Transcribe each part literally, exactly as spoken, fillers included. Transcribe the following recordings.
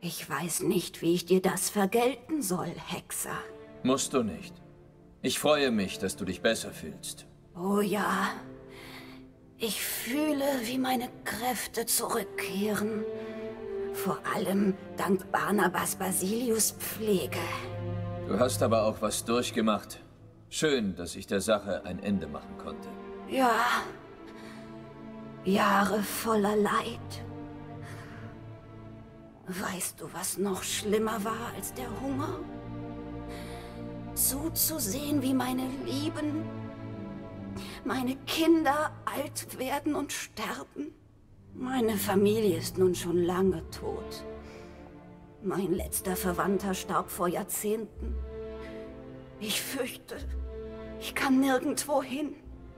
Ich weiß nicht, wie ich dir das vergelten soll, Hexer. Musst du nicht. Ich freue mich, dass du dich besser fühlst. Oh ja. Ich fühle, wie meine Kräfte zurückkehren. Vor allem dank Barnabas Basilius Pflege. Du hast aber auch was durchgemacht. Schön, dass ich der Sache ein Ende machen konnte. Ja. Jahre voller Leid. Weißt du, was noch schlimmer war als der Hunger? Zuzusehen, wie meine Lieben, meine Kinder alt werden und sterben. Meine Familie ist nun schon lange tot. Mein letzter Verwandter starb vor Jahrzehnten. Ich fürchte, ich kann nirgendwo hin.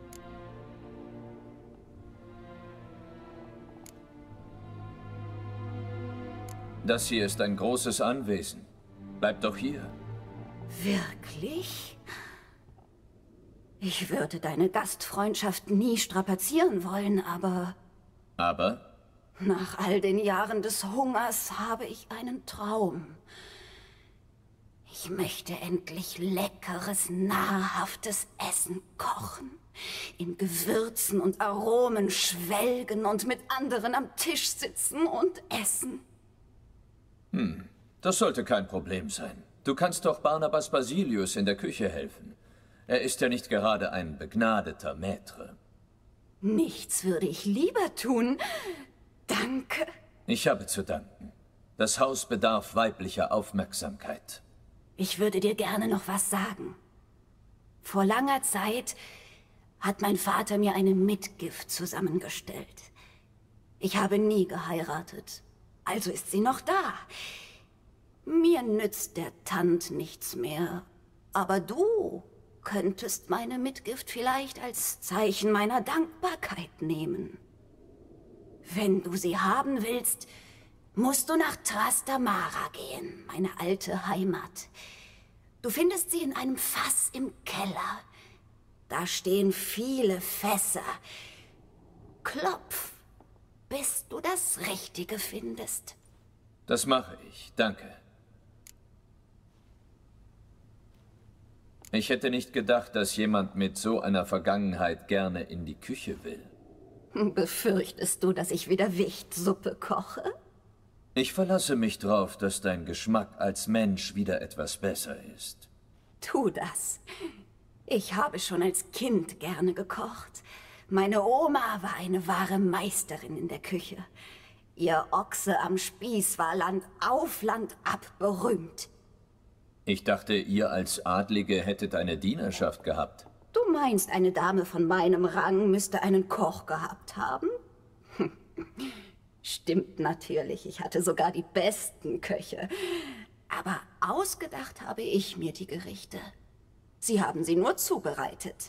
Das hier ist ein großes Anwesen. Bleib doch hier. Wirklich? Ich würde deine Gastfreundschaft nie strapazieren wollen, aber... Aber? Nach all den Jahren des Hungers habe ich einen Traum. Ich möchte endlich leckeres, nahrhaftes Essen kochen, in Gewürzen und Aromen schwelgen und mit anderen am Tisch sitzen und essen. Hm, das sollte kein Problem sein. Du kannst doch Barnabas Basilius in der Küche helfen. Er ist ja nicht gerade ein begnadeter Maître. Nichts würde ich lieber tun. Danke. Ich habe zu danken. Das Haus bedarf weiblicher Aufmerksamkeit. Ich würde dir gerne noch was sagen. Vor langer Zeit hat mein Vater mir eine Mitgift zusammengestellt. Ich habe nie geheiratet. Also ist sie noch da. Mir nützt der Tand nichts mehr. Aber du könntest meine Mitgift vielleicht als Zeichen meiner Dankbarkeit nehmen. Wenn du sie haben willst, musst du nach Trastamara gehen, meine alte Heimat. Du findest sie in einem Fass im Keller. Da stehen viele Fässer. Klopf, bis du das Richtige findest. Das mache ich, danke. Ich hätte nicht gedacht, dass jemand mit so einer Vergangenheit gerne in die Küche will. Befürchtest du, dass ich wieder Wichtsuppe koche? Ich verlasse mich drauf, dass dein Geschmack als Mensch wieder etwas besser ist. Tu das. Ich habe schon als Kind gerne gekocht. Meine Oma war eine wahre Meisterin in der Küche. Ihr Ochse am Spieß war Land auf, Land ab berühmt. Ich dachte, ihr als Adlige hättet eine Dienerschaft gehabt. Du meinst, eine Dame von meinem Rang müsste einen Koch gehabt haben? Stimmt natürlich, ich hatte sogar die besten Köche. Aber ausgedacht habe ich mir die Gerichte. Sie haben sie nur zubereitet.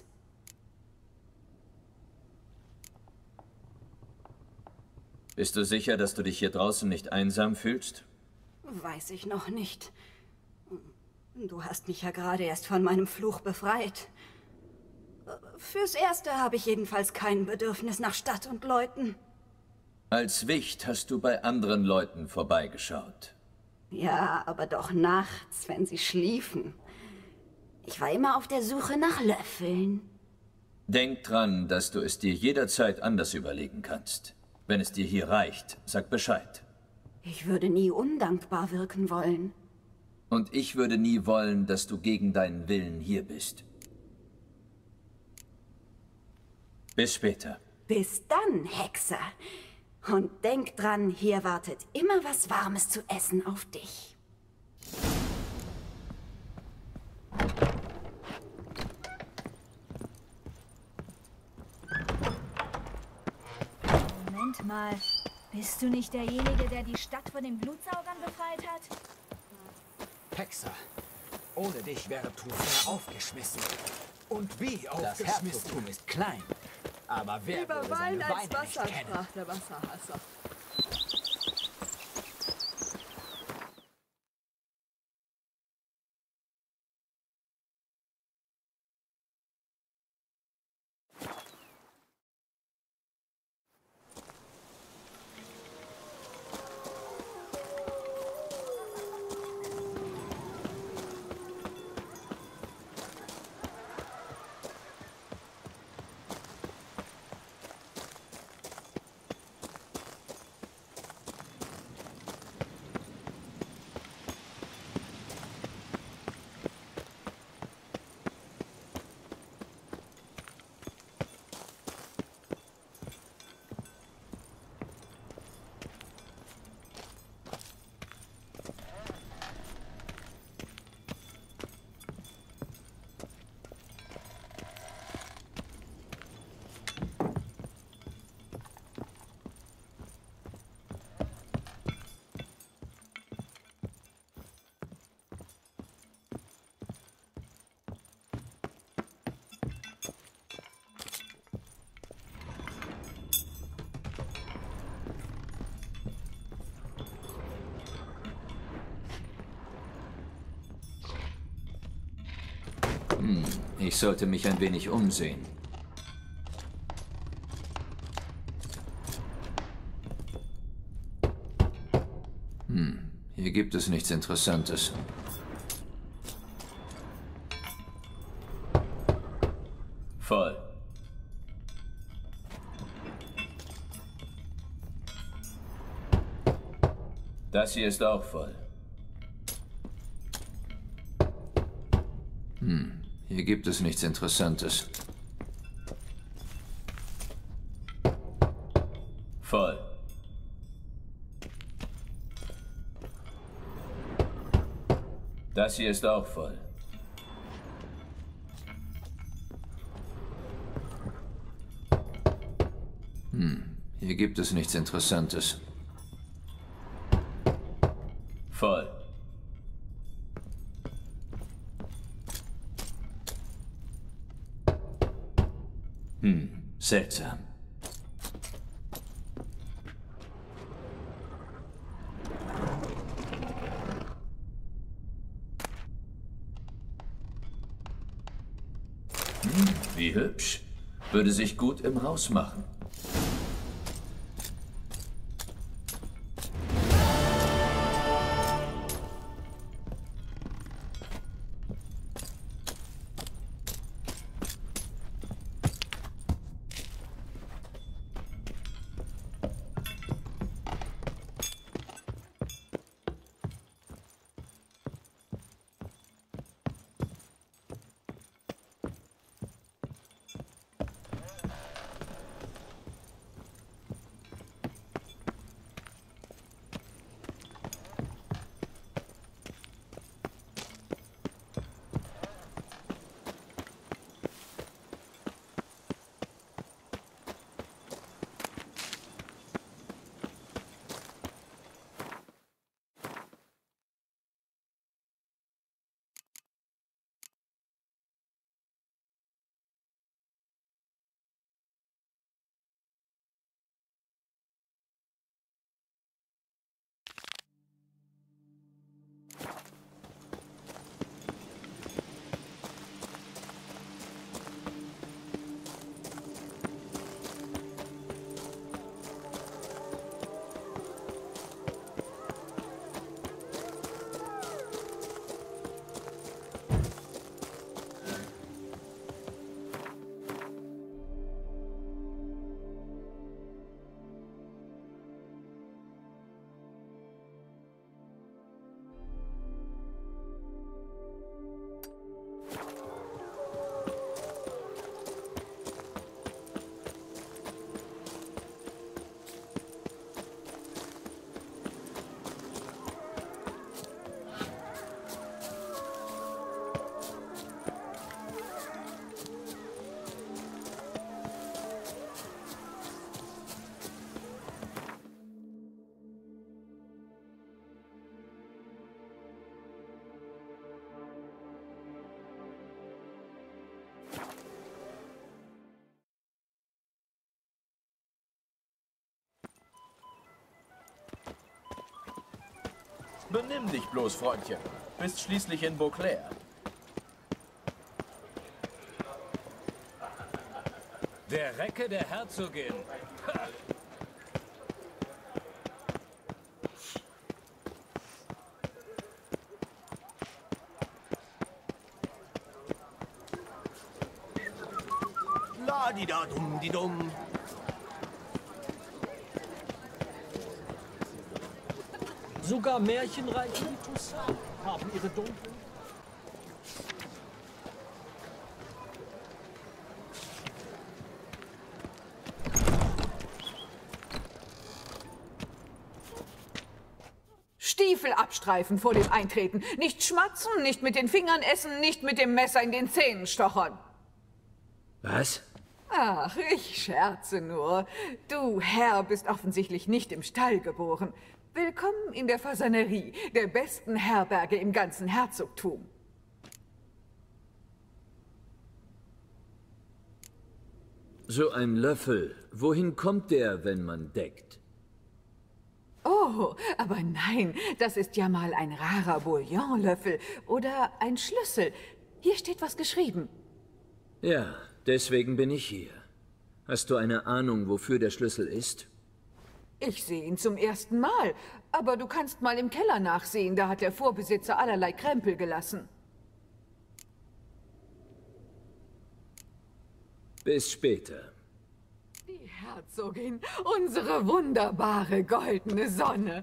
Bist du sicher, dass du dich hier draußen nicht einsam fühlst? Weiß ich noch nicht. Du hast mich ja gerade erst von meinem Fluch befreit. Fürs Erste habe ich jedenfalls kein Bedürfnis nach Stadt und Leuten. Als Wicht hast du bei anderen Leuten vorbeigeschaut. Ja, aber doch nachts, wenn sie schliefen. Ich war immer auf der Suche nach Löffeln. Denk dran, dass du es dir jederzeit anders überlegen kannst. Wenn es dir hier reicht, sag Bescheid. Ich würde nie undankbar wirken wollen. Und ich würde nie wollen, dass du gegen deinen Willen hier bist. Bis später. Bis dann, Hexer. Und denk dran, hier wartet immer was Warmes zu essen auf dich. Moment mal. Bist du nicht derjenige, der die Stadt von den Blutsaugern befreit hat? Hexer, ohne dich wäre Truvia aufgeschmissen. Und wie aufgeschmissen? Das Herzogtum ist klein. Aber wer Lieber würde Wein seine als Weine Wasser, nicht kennen? sprach der Wasserhasser. Hm, ich sollte mich ein wenig umsehen. Hm, hier gibt es nichts Interessantes. Voll. Das hier ist auch voll. Hm, hier gibt es nichts Interessantes. Voll. Das hier ist auch voll. Hm, hier gibt es nichts Interessantes. Voll. Hm, seltsam. Hm, wie hübsch. Würde sich gut im Haus machen. Benimm dich bloß, Freundchen. Bist schließlich in Beauclair. Der Recke der Herzogin. Ha! La-di-da-dum-di-dum. Sogar Märchenreiche wie Toussaint haben ihre dunklen... Stiefel abstreifen vor dem Eintreten. Nicht schmatzen, nicht mit den Fingern essen, nicht mit dem Messer in den Zähnen stochern. Was? Ach, ich scherze nur. Du, Herr, bist offensichtlich nicht im Stall geboren. Willkommen in der Fasanerie, der besten Herberge im ganzen Herzogtum. So ein Löffel. Wohin kommt der, wenn man deckt? Oh, aber nein, das ist ja mal ein rarer Bouillonlöffel oder ein Schlüssel. Hier steht was geschrieben. Ja, deswegen bin ich hier. Hast du eine Ahnung, wofür der Schlüssel ist? Ich sehe ihn zum ersten Mal. Aber du kannst mal im Keller nachsehen. Da hat der Vorbesitzer allerlei Krempel gelassen. Bis später. Die Herzogin, unsere wunderbare goldene Sonne.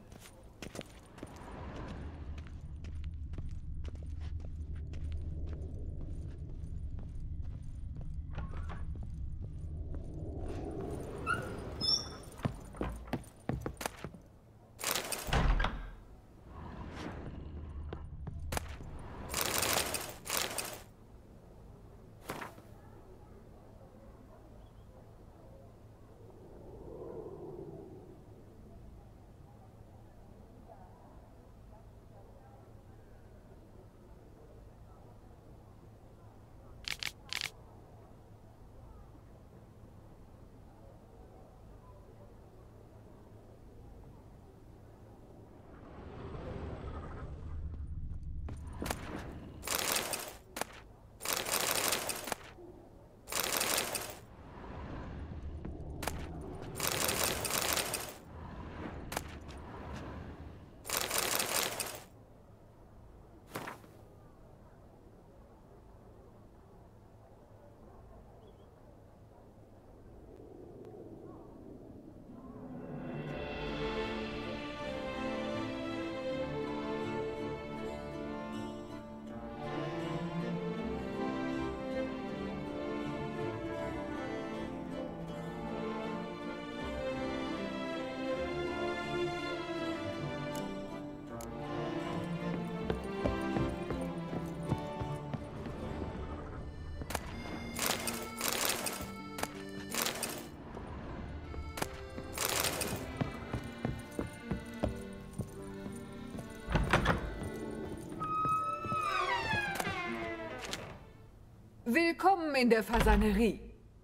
Willkommen in der Fasanerie.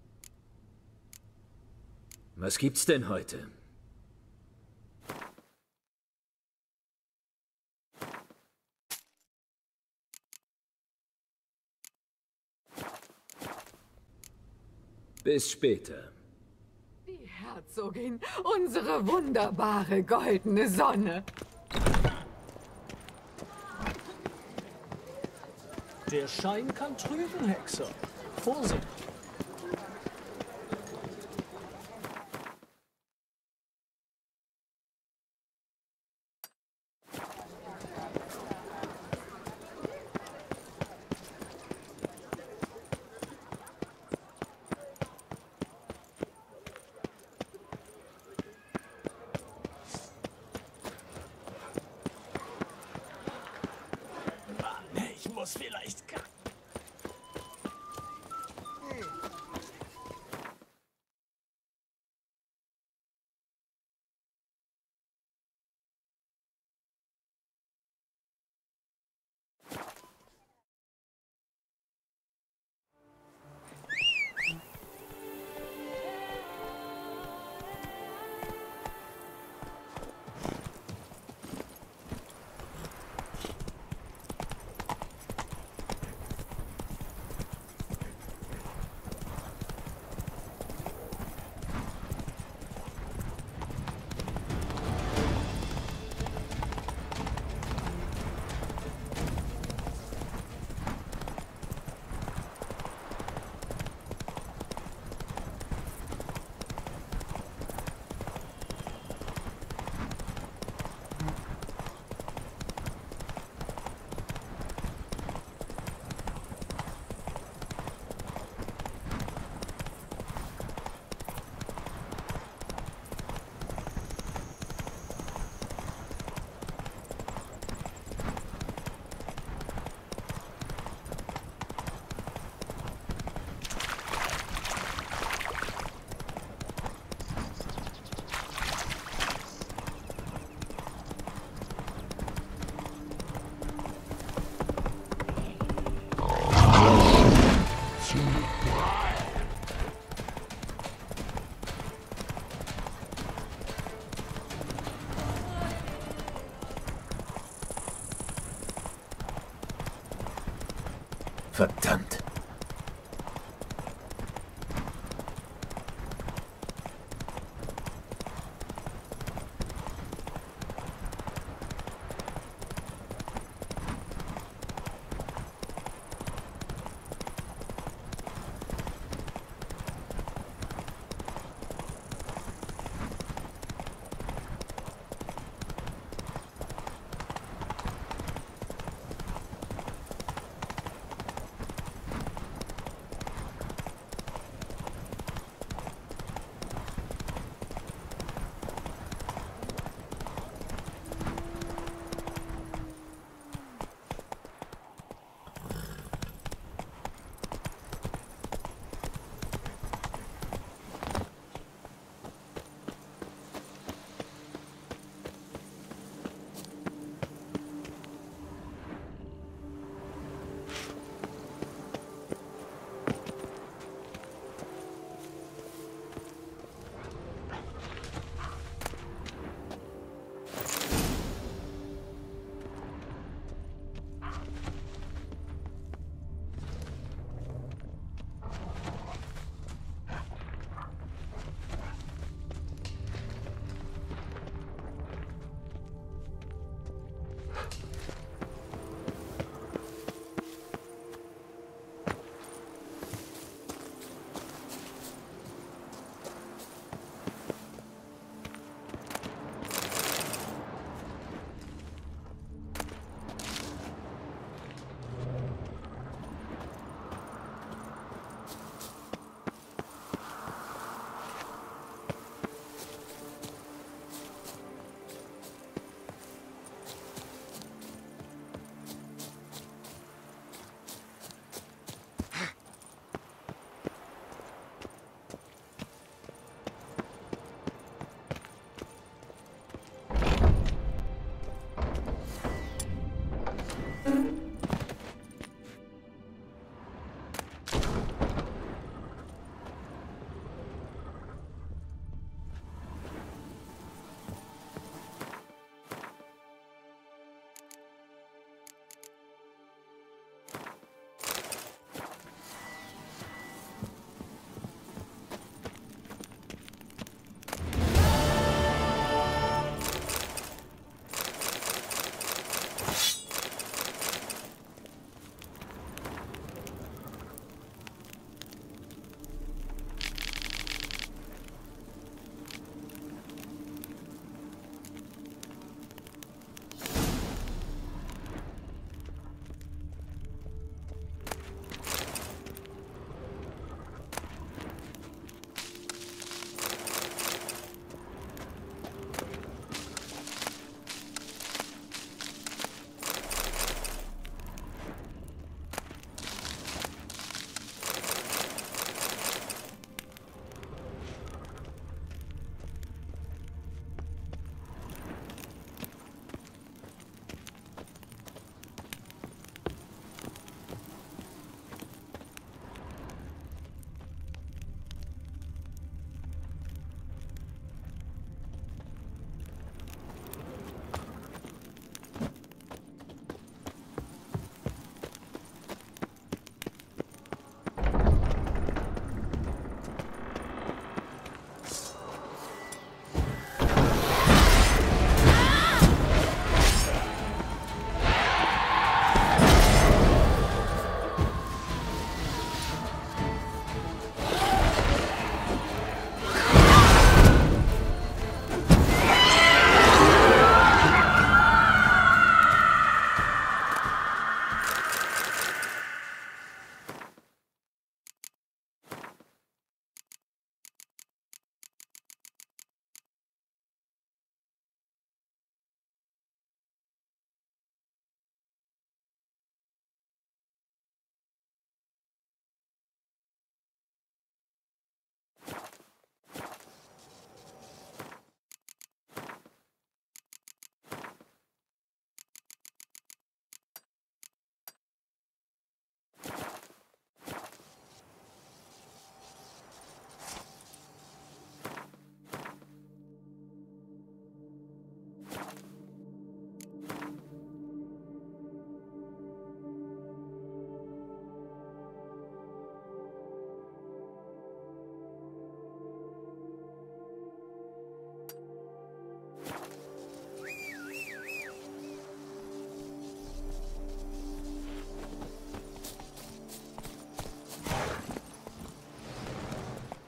Was gibt's denn heute? Bis später. Die Herzogin, unsere wunderbare goldene Sonne. Der Schein kann trügen, Hexer. Vorsicht! Ich muss vielleicht... Verdammt.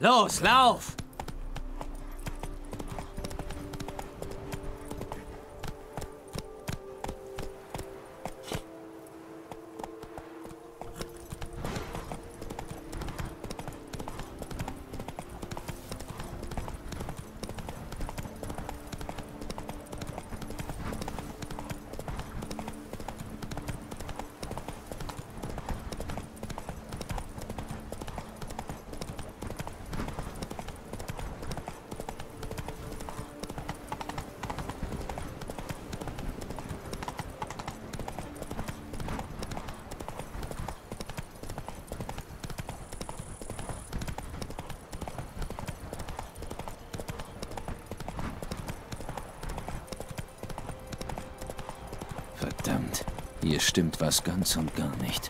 Los, lauf! Verdammt, hier stimmt was ganz und gar nicht.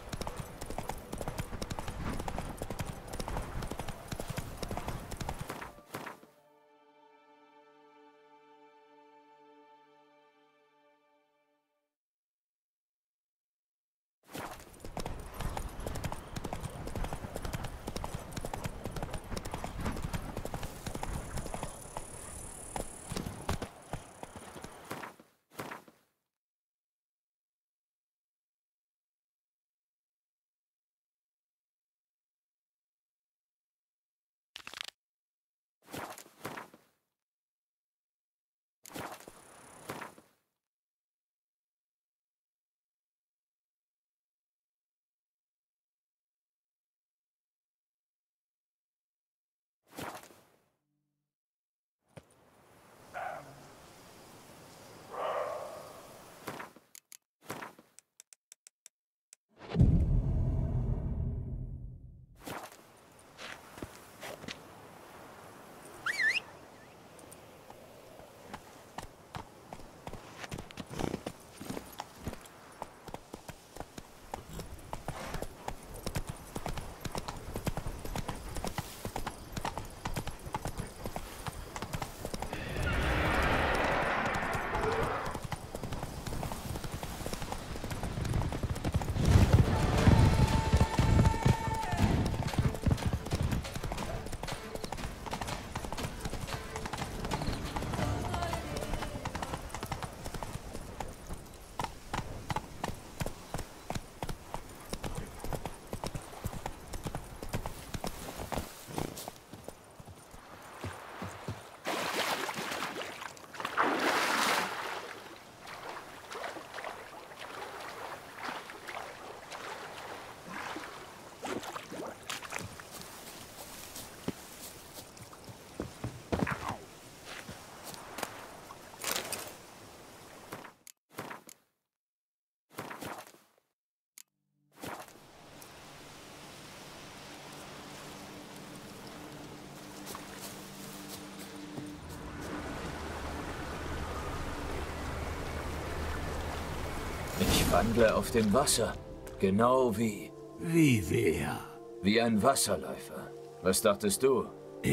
Ich wandle auf dem Wasser. Genau wie... Wie wer? Wie ein Wasserläufer. Was dachtest du?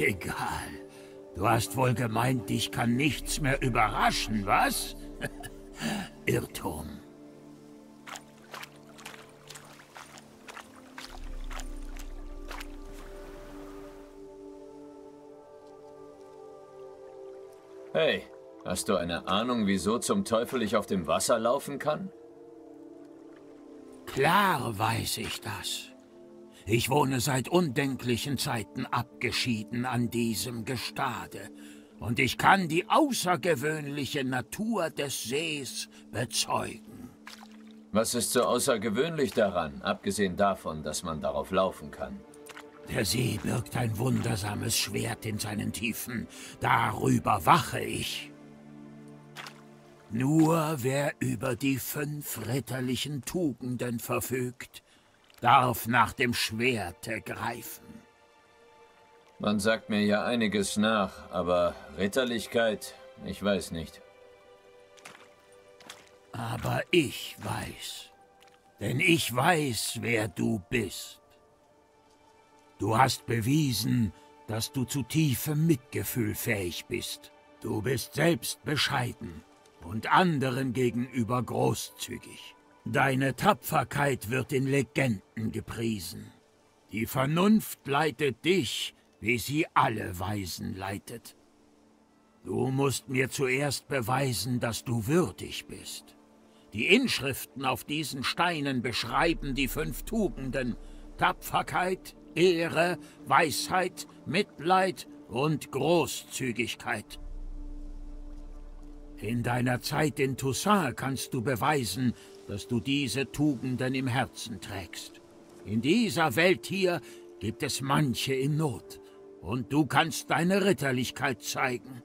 Egal. Du hast wohl gemeint, dich kann nichts mehr überraschen, was? Irrtum. Hey, hast du eine Ahnung, wieso zum Teufel ich auf dem Wasser laufen kann? Klar weiß ich das. Ich wohne seit undenklichen Zeiten abgeschieden an diesem Gestade. Und ich kann die außergewöhnliche Natur des Sees bezeugen. Was ist so außergewöhnlich daran, abgesehen davon, dass man darauf laufen kann? Der See birgt ein wundersames Schwert in seinen Tiefen. Darüber wache ich. Nur wer über die fünf ritterlichen Tugenden verfügt, darf nach dem Schwerte greifen. Man sagt mir ja einiges nach, aber Ritterlichkeit, ich weiß nicht. Aber ich weiß. Denn ich weiß, wer du bist. Du hast bewiesen, dass du zu tiefem Mitgefühl fähig bist. Du bist selbst bescheiden und anderen gegenüber großzügig. Deine Tapferkeit wird in Legenden gepriesen. Die Vernunft leitet dich, wie sie alle Weisen leitet. Du musst mir zuerst beweisen, dass du würdig bist. Die Inschriften auf diesen Steinen beschreiben die fünf Tugenden: Tapferkeit, Ehre, Weisheit, Mitleid und Großzügigkeit. In deiner Zeit in Toussaint kannst du beweisen, dass du diese Tugenden im Herzen trägst. In dieser Welt hier gibt es manche in Not, und du kannst deine Ritterlichkeit zeigen.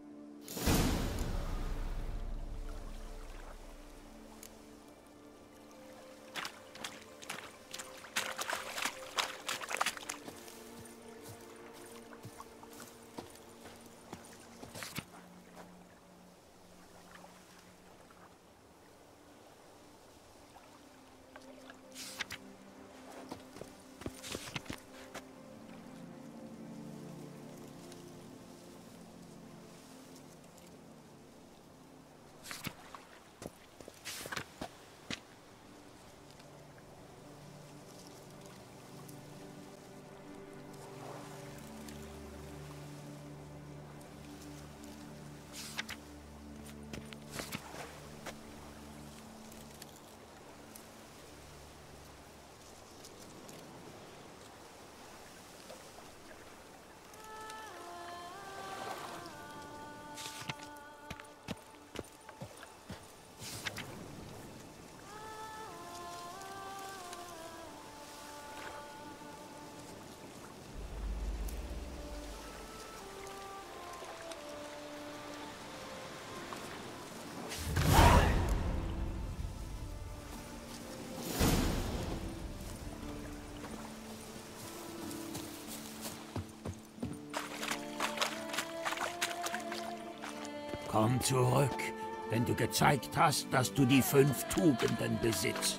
Komm zurück, wenn du gezeigt hast, dass du die fünf Tugenden besitzt.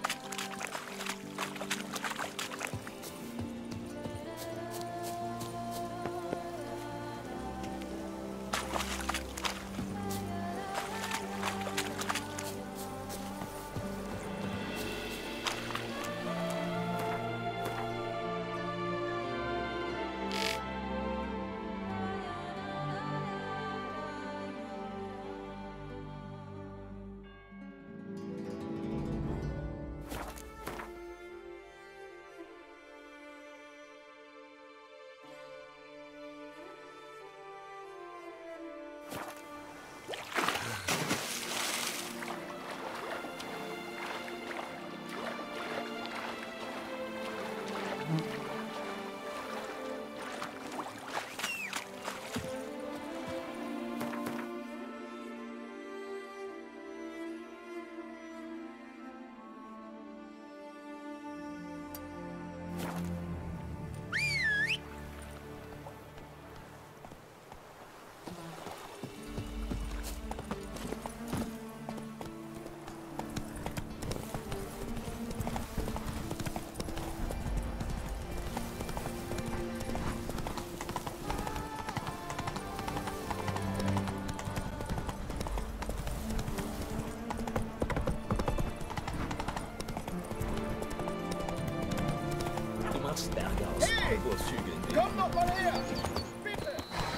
Berge aus Argus-Hügeln. Komm doch mal her! Bitte!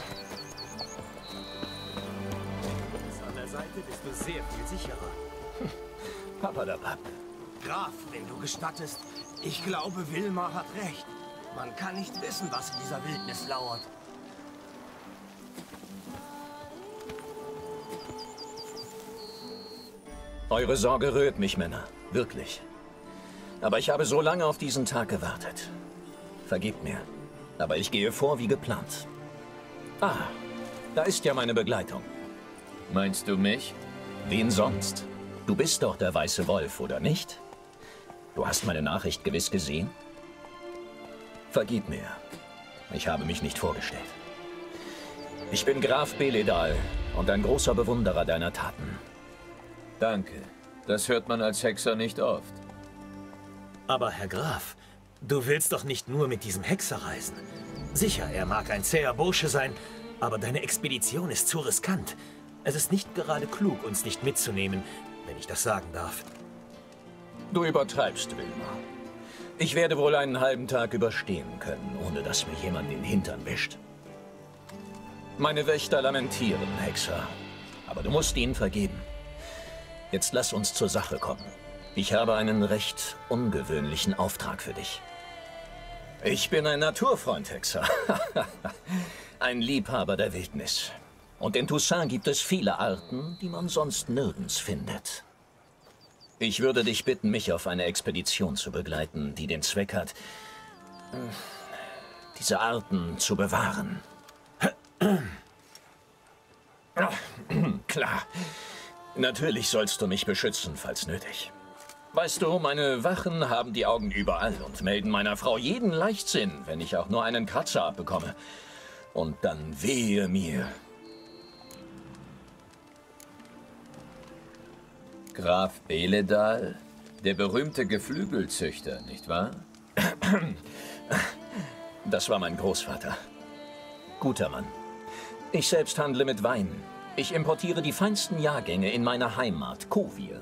An der Seite bist du sehr viel sicherer. Papadabab. Graf, wenn du gestattest, ich glaube, Wilmar hat recht. Man kann nicht wissen, was in dieser Wildnis lauert. Eure Sorge rührt mich, Männer. Wirklich. Aber ich habe so lange auf diesen Tag gewartet. Vergebt mir. Aber ich gehe vor wie geplant. Ah, da ist ja meine Begleitung. Meinst du mich? Wen sonst? Du bist doch der Weiße Wolf, oder nicht? Du hast meine Nachricht gewiss gesehen? Vergib mir. Ich habe mich nicht vorgestellt. Ich bin Graf Beledal und ein großer Bewunderer deiner Taten. Danke. Das hört man als Hexer nicht oft. Aber Herr Graf, du willst doch nicht nur mit diesem Hexer reisen. Sicher, er mag ein zäher Bursche sein, aber deine Expedition ist zu riskant. Es ist nicht gerade klug, uns nicht mitzunehmen, wenn ich das sagen darf. Du übertreibst, Wilmar. Ich werde wohl einen halben Tag überstehen können, ohne dass mir jemand den Hintern wischt. Meine Wächter lamentieren, Hexer. Aber du musst ihnen vergeben. Jetzt lass uns zur Sache kommen. Ich habe einen recht ungewöhnlichen Auftrag für dich. Ich bin ein Naturfreund, Hexer. Ein Liebhaber der Wildnis. Und in Toussaint gibt es viele Arten, die man sonst nirgends findet. Ich würde dich bitten, mich auf eine Expedition zu begleiten, die den Zweck hat, diese Arten zu bewahren. Klar. Natürlich sollst du mich beschützen, falls nötig. Weißt du, meine Wachen haben die Augen überall und melden meiner Frau jeden Leichtsinn, wenn ich auch nur einen Kratzer abbekomme. Und dann wehe mir. Graf Beledal, der berühmte Geflügelzüchter, nicht wahr? Das war mein Großvater. Guter Mann. Ich selbst handle mit Wein. Ich importiere die feinsten Jahrgänge in meiner Heimat, Kovir.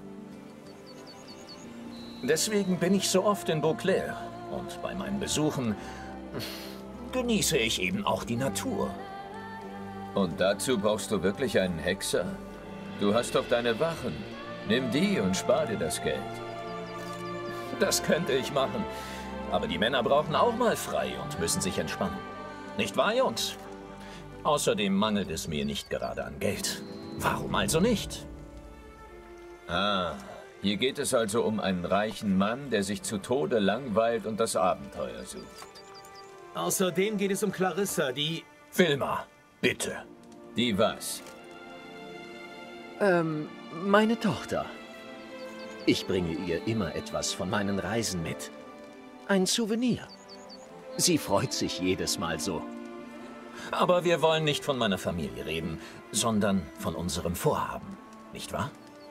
Deswegen bin ich so oft in Beauclair. Und bei meinen Besuchen genieße ich eben auch die Natur. Und dazu brauchst du wirklich einen Hexer? Du hast doch deine Wachen. Nimm die und spar dir das Geld. Das könnte ich machen. Aber die Männer brauchen auch mal frei und müssen sich entspannen. Nicht wahr, Jungs? Außerdem mangelt es mir nicht gerade an Geld. Warum also nicht? Ah, hier geht es also um einen reichen Mann, der sich zu Tode langweilt und das Abenteuer sucht. Außerdem geht es um Clarissa, die... Wilma, bitte. Die was? Ähm, meine Tochter. Ich bringe ihr immer etwas von meinen Reisen mit. Ein Souvenir. Sie freut sich jedes Mal so. Aber wir wollen nicht von meiner Familie reden, sondern von unserem Vorhaben. Nicht wahr?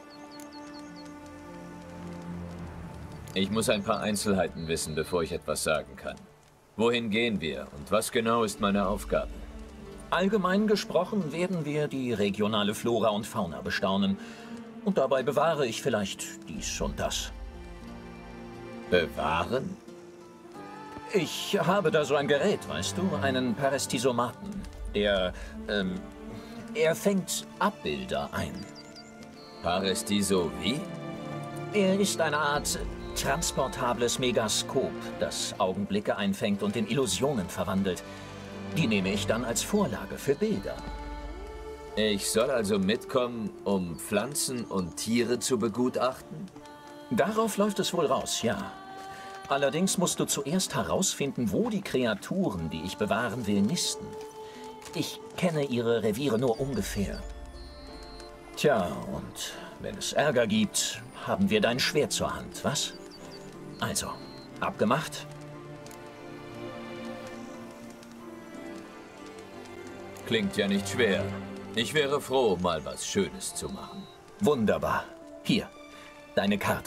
Ich muss ein paar Einzelheiten wissen, bevor ich etwas sagen kann. Wohin gehen wir und was genau ist meine Aufgabe? Allgemein gesprochen werden wir die regionale Flora und Fauna bestaunen. Und dabei bewahre ich vielleicht dies und das. Bewahren? Ich habe da so ein Gerät, weißt du? Einen Parestisomaten. Der, ähm, er fängt Abbilder ein. Parestiso wie? Er ist eine Art transportables Megaskop, das Augenblicke einfängt und in Illusionen verwandelt. Die nehme ich dann als Vorlage für Bilder. Ich soll also mitkommen, um Pflanzen und Tiere zu begutachten? Darauf läuft es wohl raus, ja. Allerdings musst du zuerst herausfinden, wo die Kreaturen, die ich bewahren will, nisten. Ich kenne ihre Reviere nur ungefähr. Tja, und wenn es Ärger gibt, haben wir dein Schwert zur Hand, was? Also, abgemacht? Klingt ja nicht schwer. Ich wäre froh, mal was Schönes zu machen. Wunderbar. Hier, deine Karte.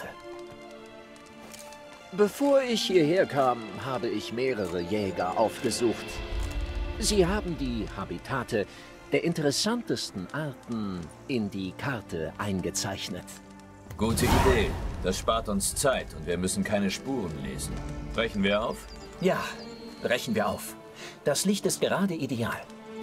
Bevor ich hierher kam, habe ich mehrere Jäger aufgesucht. Sie haben die Habitate der interessantesten Arten in die Karte eingezeichnet. Gute Idee. Das spart uns Zeit und wir müssen keine Spuren lesen. Brechen wir auf? Ja, brechen wir auf. Das Licht ist gerade ideal.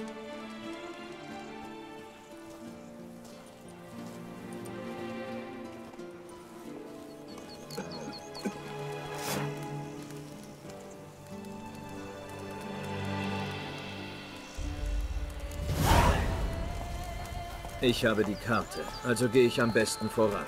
Ich habe die Karte, also gehe ich am besten voran.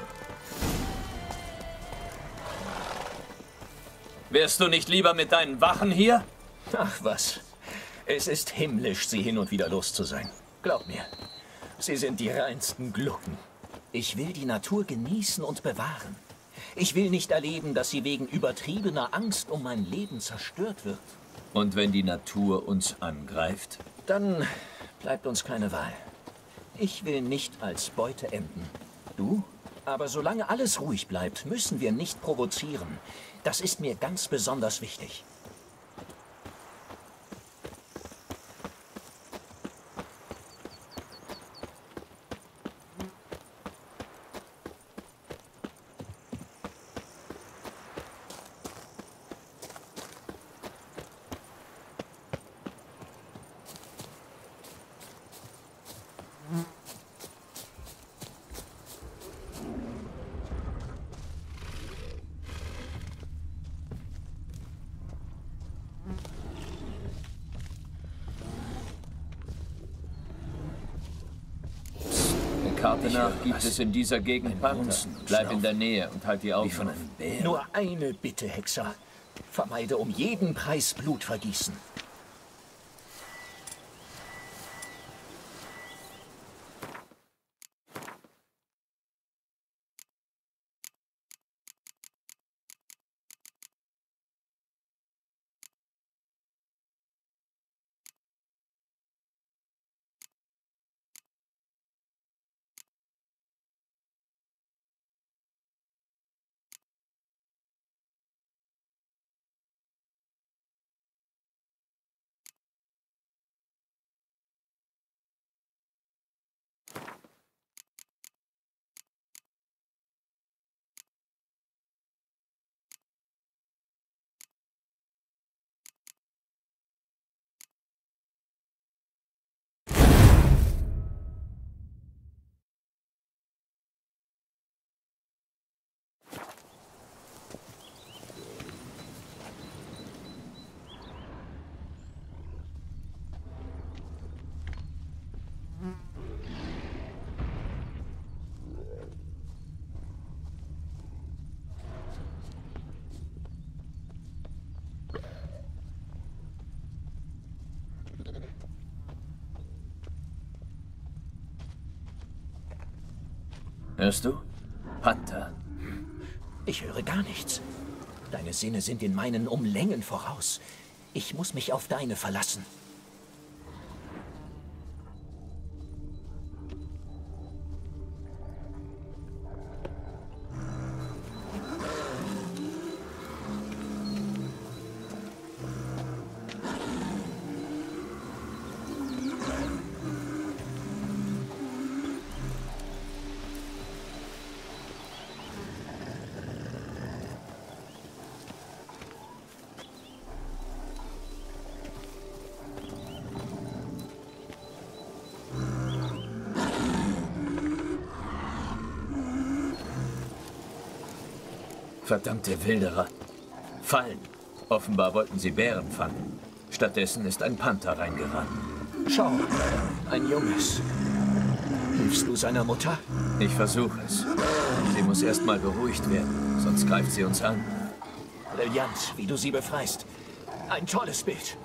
Wärst du nicht lieber mit deinen Wachen hier? Ach was, es ist himmlisch, sie hin und wieder los zu sein. Glaub mir, sie sind die reinsten Glucken. Ich will die Natur genießen und bewahren. Ich will nicht erleben, dass sie wegen übertriebener Angst um mein Leben zerstört wird. Und wenn die Natur uns angreift? Dann bleibt uns keine Wahl. Ich will nicht als Beute enden. Du? Aber solange alles ruhig bleibt, müssen wir nicht provozieren. Das ist mir ganz besonders wichtig. Karte Ich nach höre gibt was. es in dieser Gegend Ein Panther. Grunzen und Bleib in Schnaufen. der Nähe und halt die Augen Wie von auf. einem Bär. Nur eine Bitte, Hexer. Vermeide um jeden Preis Blutvergießen. Hörst du? Panther. Ich höre gar nichts. Deine Sinne sind in meinen um Längen voraus. Ich muss mich auf deine verlassen. Verdammte Wilderer. Fallen. Offenbar wollten sie Bären fangen. Stattdessen ist ein Panther reingeraten. Schau, ein Junges. Hilfst du seiner Mutter? Ich versuche es. Sie muss erst mal beruhigt werden, sonst greift sie uns an. Brillant, wie du sie befreist. Ein tolles Bild.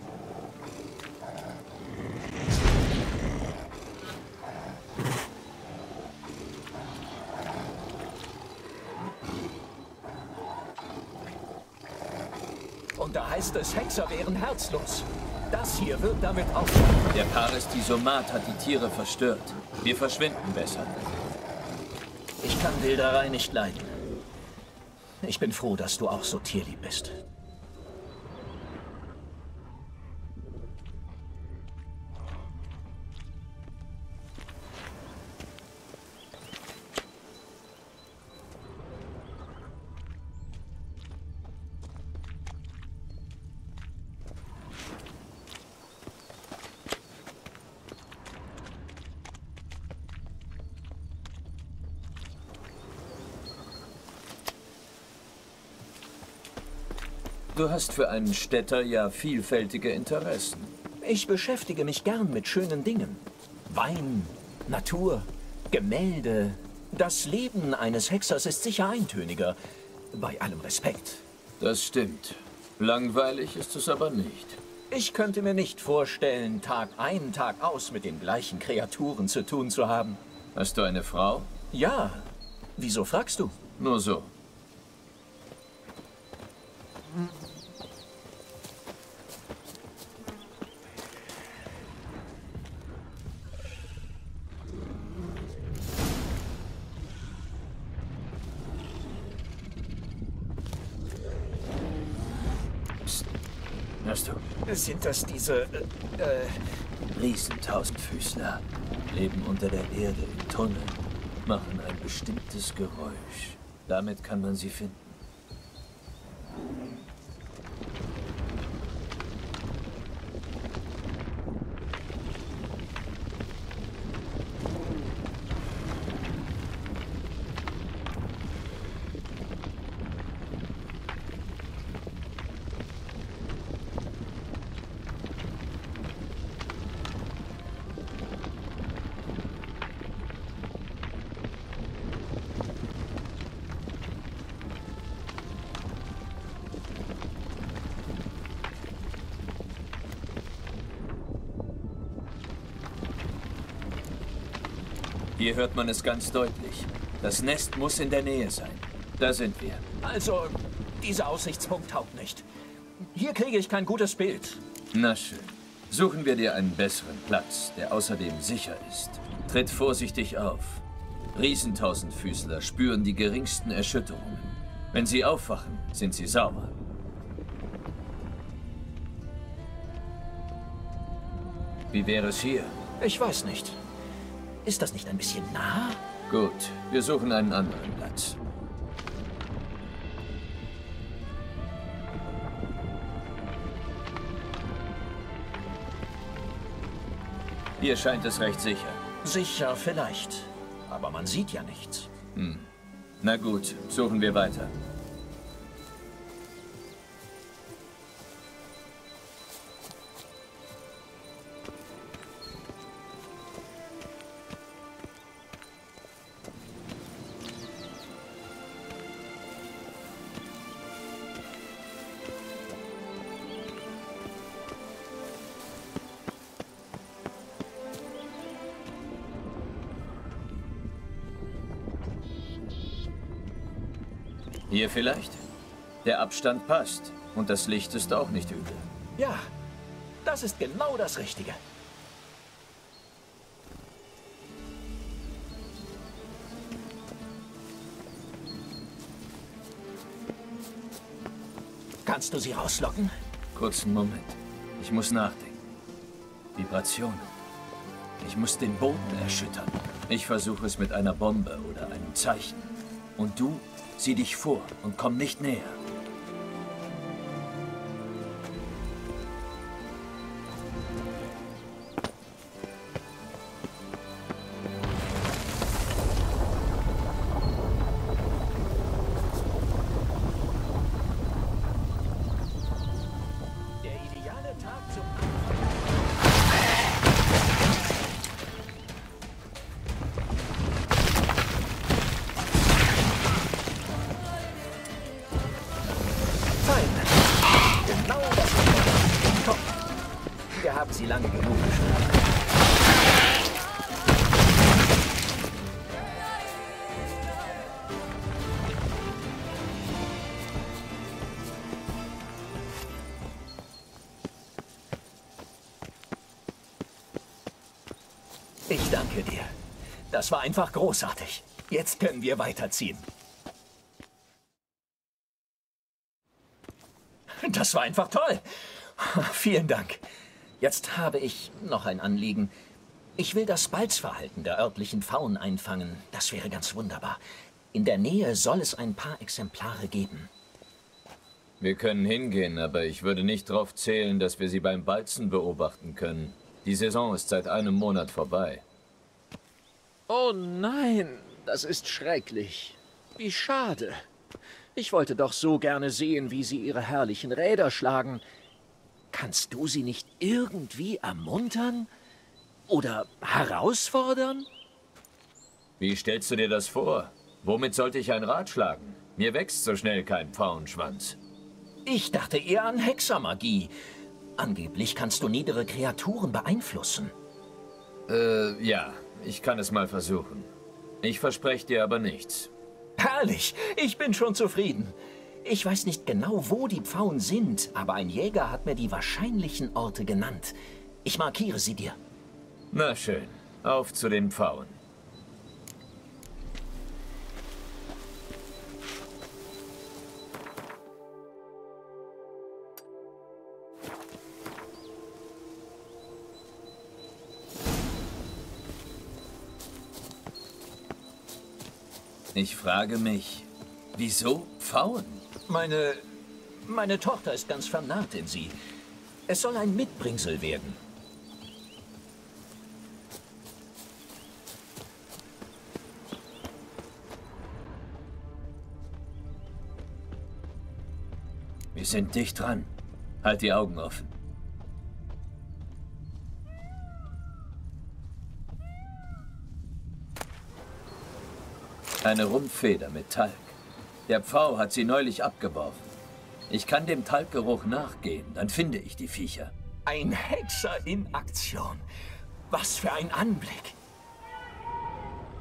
Und da heißt es, Hexer wären herzlos. Das hier wird damit aufhören. Der Paris-Tisomat hat die Tiere verstört. Wir verschwinden besser. Ich kann Wilderei nicht leiden. Ich bin froh, dass du auch so tierlieb bist. Du hast für einen Städter ja vielfältige Interessen. Ich beschäftige mich gern mit schönen Dingen. Wein, Natur, Gemälde. Das Leben eines Hexers ist sicher eintöniger. Bei allem Respekt. Das stimmt. Langweilig ist es aber nicht. Ich könnte mir nicht vorstellen, Tag ein, Tag aus mit den gleichen Kreaturen zu tun zu haben. Hast du eine Frau? Ja. Wieso fragst du? Nur so. Hörst du? Sind das diese... Äh, äh Riesentausendfüßler. Leben unter der Erde in Tunneln. Machen ein bestimmtes Geräusch. Damit kann man sie finden. Hier hört man es ganz deutlich. Das Nest muss in der Nähe sein. Da sind wir. Also, dieser Aussichtspunkt taugt nicht. Hier kriege ich kein gutes Bild. Na schön. Suchen wir dir einen besseren Platz, der außerdem sicher ist. Tritt vorsichtig auf. Riesentausendfüßler spüren die geringsten Erschütterungen. Wenn sie aufwachen, sind sie sauer. Wie wäre es hier? Ich weiß nicht. Ist das nicht ein bisschen nah? Gut, wir suchen einen anderen Platz. Hier scheint es recht sicher. Sicher vielleicht. Aber man sieht ja nichts. Hm. Na gut, suchen wir weiter. Hier vielleicht? Der Abstand passt. Und das Licht ist auch nicht übel. Ja, das ist genau das Richtige. Kannst du sie rauslocken? Kurzen Moment. Ich muss nachdenken. Vibrationen. Ich muss den Boden erschüttern. Ich versuche es mit einer Bombe oder einem Zeichen. Und du? Sieh dich vor und komm nicht näher. Der ideale Tag zum Wir haben sie lange genug geschlagen. Ich danke dir. Das war einfach großartig. Jetzt können wir weiterziehen. Das war einfach toll. Vielen Dank. Jetzt habe ich noch ein Anliegen. Ich will das Balzverhalten der örtlichen Pfauen einfangen. Das wäre ganz wunderbar. In der Nähe soll es ein paar Exemplare geben. Wir können hingehen, aber ich würde nicht darauf zählen, dass wir sie beim Balzen beobachten können. Die Saison ist seit einem Monat vorbei. Oh nein, das ist schrecklich. Wie schade. Ich wollte doch so gerne sehen, wie sie ihre herrlichen Räder schlagen. Kannst du sie nicht irgendwie ermuntern? Oder herausfordern? Wie stellst du dir das vor? Womit sollte ich ein Rad schlagen? Mir wächst so schnell kein Pfauenschwanz. Ich dachte eher an Hexermagie. Angeblich kannst du niedere Kreaturen beeinflussen. Äh, ja. Ich kann es mal versuchen. Ich verspreche dir aber nichts. Herrlich. Ich bin schon zufrieden. Ich weiß nicht genau, wo die Pfauen sind, aber ein Jäger hat mir die wahrscheinlichen Orte genannt. Ich markiere sie dir. Na schön. Auf zu den Pfauen. Ich frage mich, wieso Pfauen? Meine... meine Tochter ist ganz vernarrt in sie. Es soll ein Mitbringsel werden. Wir sind dicht dran. Halt die Augen offen. Eine Rumpfeder mit Talg. Der Pfau hat sie neulich abgeworfen. Ich kann dem Talggeruch nachgehen, dann finde ich die Viecher. Ein Hexer in Aktion. Was für ein Anblick.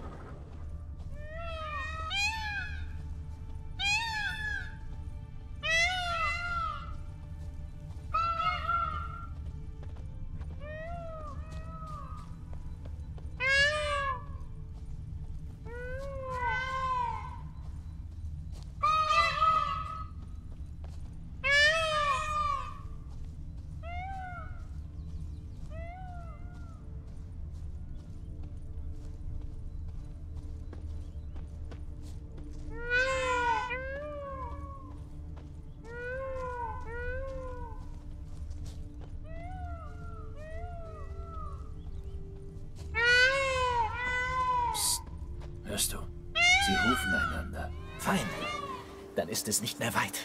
Hörst du? Sie rufen einander. Fein. Dann ist es nicht mehr weit.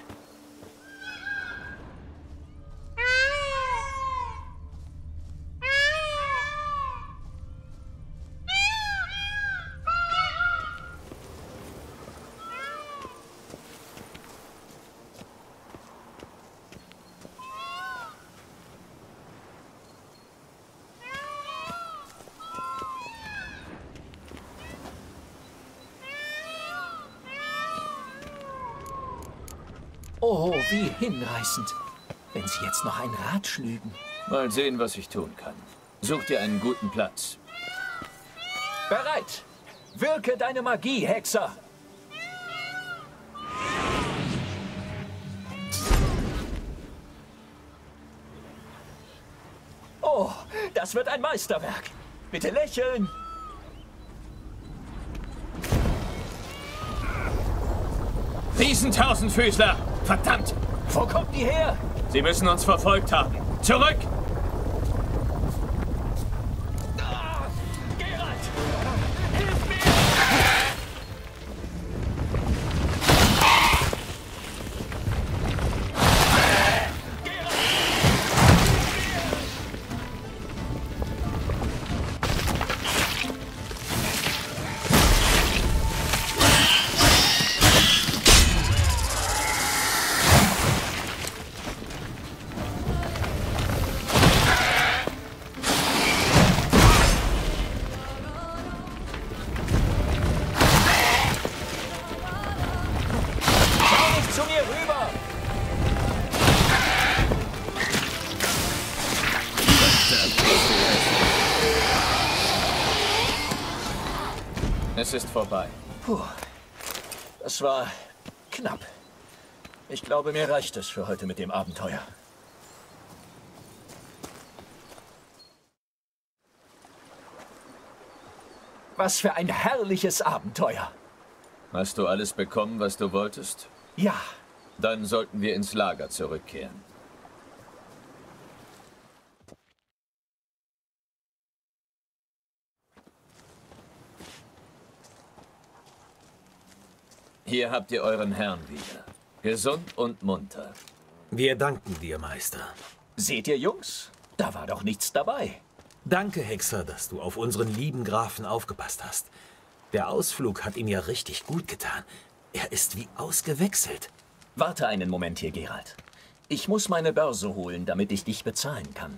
Oh, wie hinreißend. Wenn Sie jetzt noch ein Rad schlügen. Mal sehen, was ich tun kann. Such dir einen guten Platz. Bereit! Wirke deine Magie, Hexer! Oh, das wird ein Meisterwerk. Bitte lächeln! Riesentausendfüßler! Verdammt! Wo kommt die her? Sie müssen uns verfolgt haben. Zurück! Ah, Geralt! Hilf mir! Zu mir rüber! Es ist vorbei. Puh, das war knapp. Ich glaube, mir reicht es für heute mit dem Abenteuer. Was für ein herrliches Abenteuer! Hast du alles bekommen, was du wolltest? Ja. Dann sollten wir ins Lager zurückkehren. Hier habt ihr euren Herrn wieder. Gesund und munter. Wir danken dir, Meister. Seht ihr, Jungs? Da war doch nichts dabei. Danke, Hexer, dass du auf unseren lieben Grafen aufgepasst hast. Der Ausflug hat ihm ja richtig gut getan. Er ist wie ausgewechselt. Warte einen Moment hier, Geralt. Ich muss meine Börse holen, damit ich dich bezahlen kann.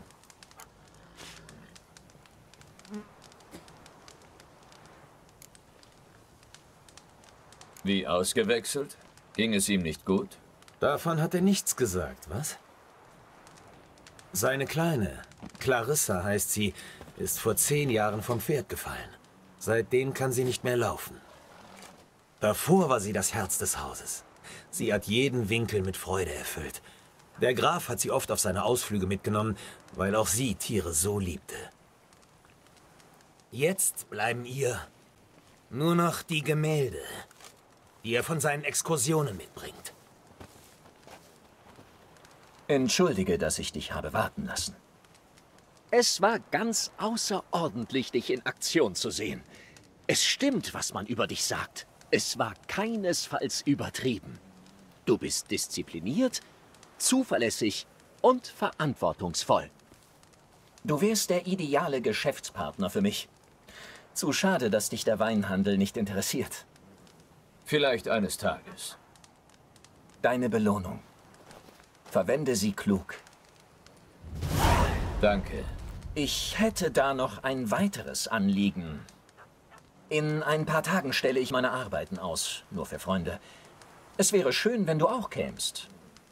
Wie ausgewechselt? Ging es ihm nicht gut? Davon hat er nichts gesagt, was? Seine Kleine, Clarissa heißt sie, ist vor zehn Jahren vom Pferd gefallen. Seitdem kann sie nicht mehr laufen. Davor war sie das Herz des Hauses. Sie hat jeden Winkel mit Freude erfüllt. Der Graf hat sie oft auf seine Ausflüge mitgenommen, weil auch sie Tiere so liebte. Jetzt bleiben ihr nur noch die Gemälde, die er von seinen Exkursionen mitbringt. Entschuldige, dass ich dich habe warten lassen. Es war ganz außerordentlich, dich in Aktion zu sehen. Es stimmt, was man über dich sagt. Es war keinesfalls übertrieben. Du bist diszipliniert, zuverlässig und verantwortungsvoll. Du wärst der ideale Geschäftspartner für mich. Zu schade, dass dich der Weinhandel nicht interessiert. Vielleicht eines Tages. Deine Belohnung. Verwende sie klug. Danke. Ich hätte da noch ein weiteres Anliegen. In ein paar Tagen stelle ich meine Arbeiten aus, nur für Freunde. Es wäre schön, wenn du auch kämst.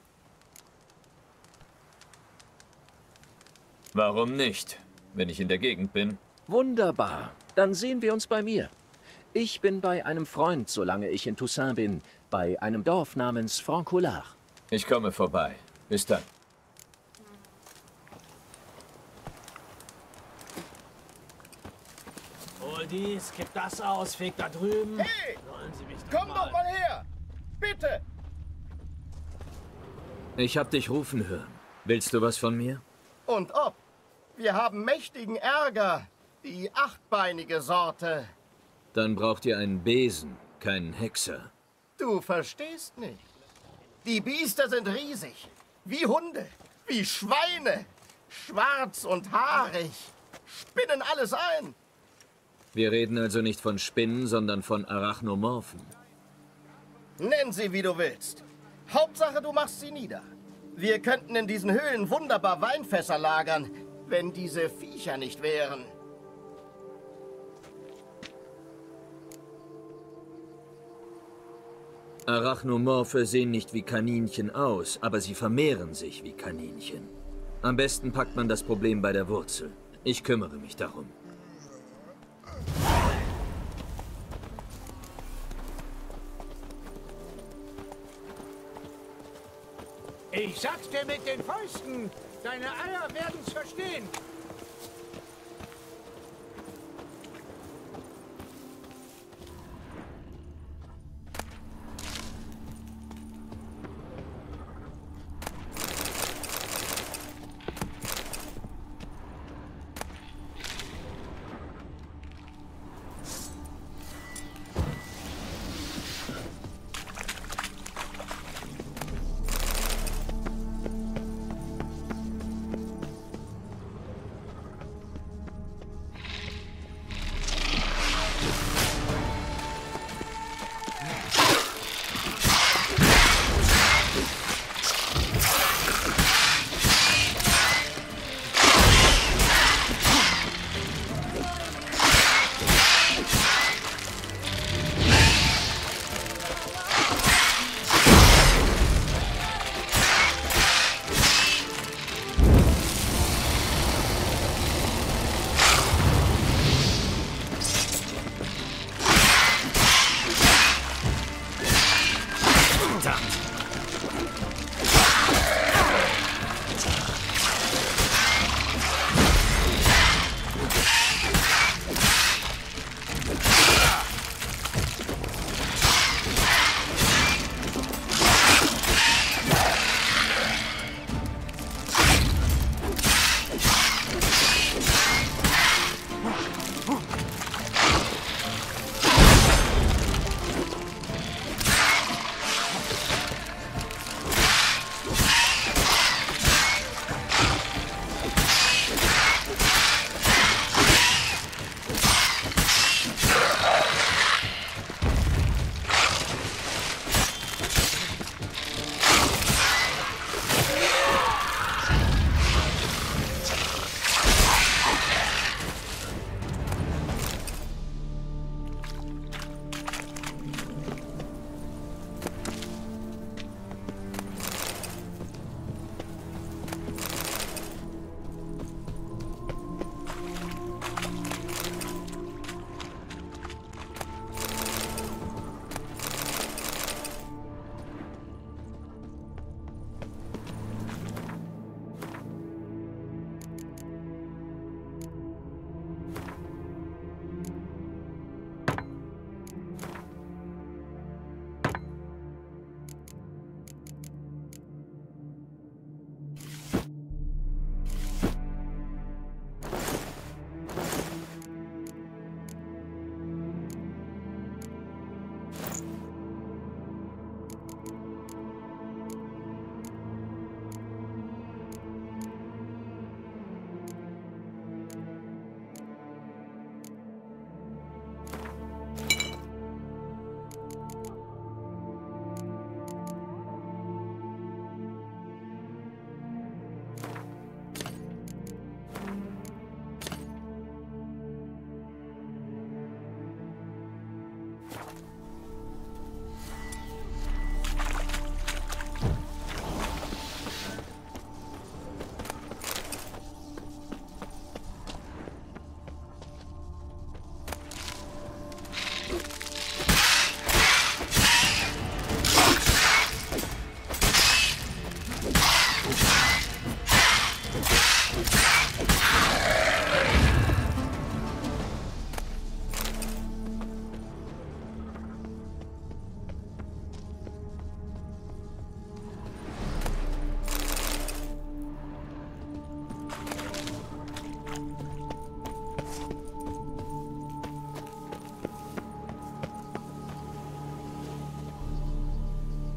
Warum nicht, wenn ich in der Gegend bin? Wunderbar. Dann sehen wir uns bei mir. Ich bin bei einem Freund, solange ich in Toussaint bin, bei einem Dorf namens Francoulard. Ich komme vorbei. Bis dann. Hol dies, kipp das aus, feg da drüben. Hey! Sollen Sie mich Komm mal. doch mal her! Bitte! Ich hab dich rufen hören. Willst du was von mir? Und ob? Wir haben mächtigen Ärger. Die achtbeinige Sorte. Dann braucht ihr einen Besen, keinen Hexer. Du verstehst nicht. Die Biester sind riesig. Wie Hunde, wie Schweine. Schwarz und haarig. Spinnen alles ein. Wir reden also nicht von Spinnen, sondern von Arachnomorphen. Nenn sie, wie du willst. Hauptsache, du machst sie nieder. Wir könnten in diesen Höhlen wunderbar Weinfässer lagern, wenn diese Viecher nicht wären. Arachnomorphe sehen nicht wie Kaninchen aus, aber sie vermehren sich wie Kaninchen. Am besten packt man das Problem bei der Wurzel. Ich kümmere mich darum. Ich sag's dir mit den Fäusten. Deine Eier werden's verstehen.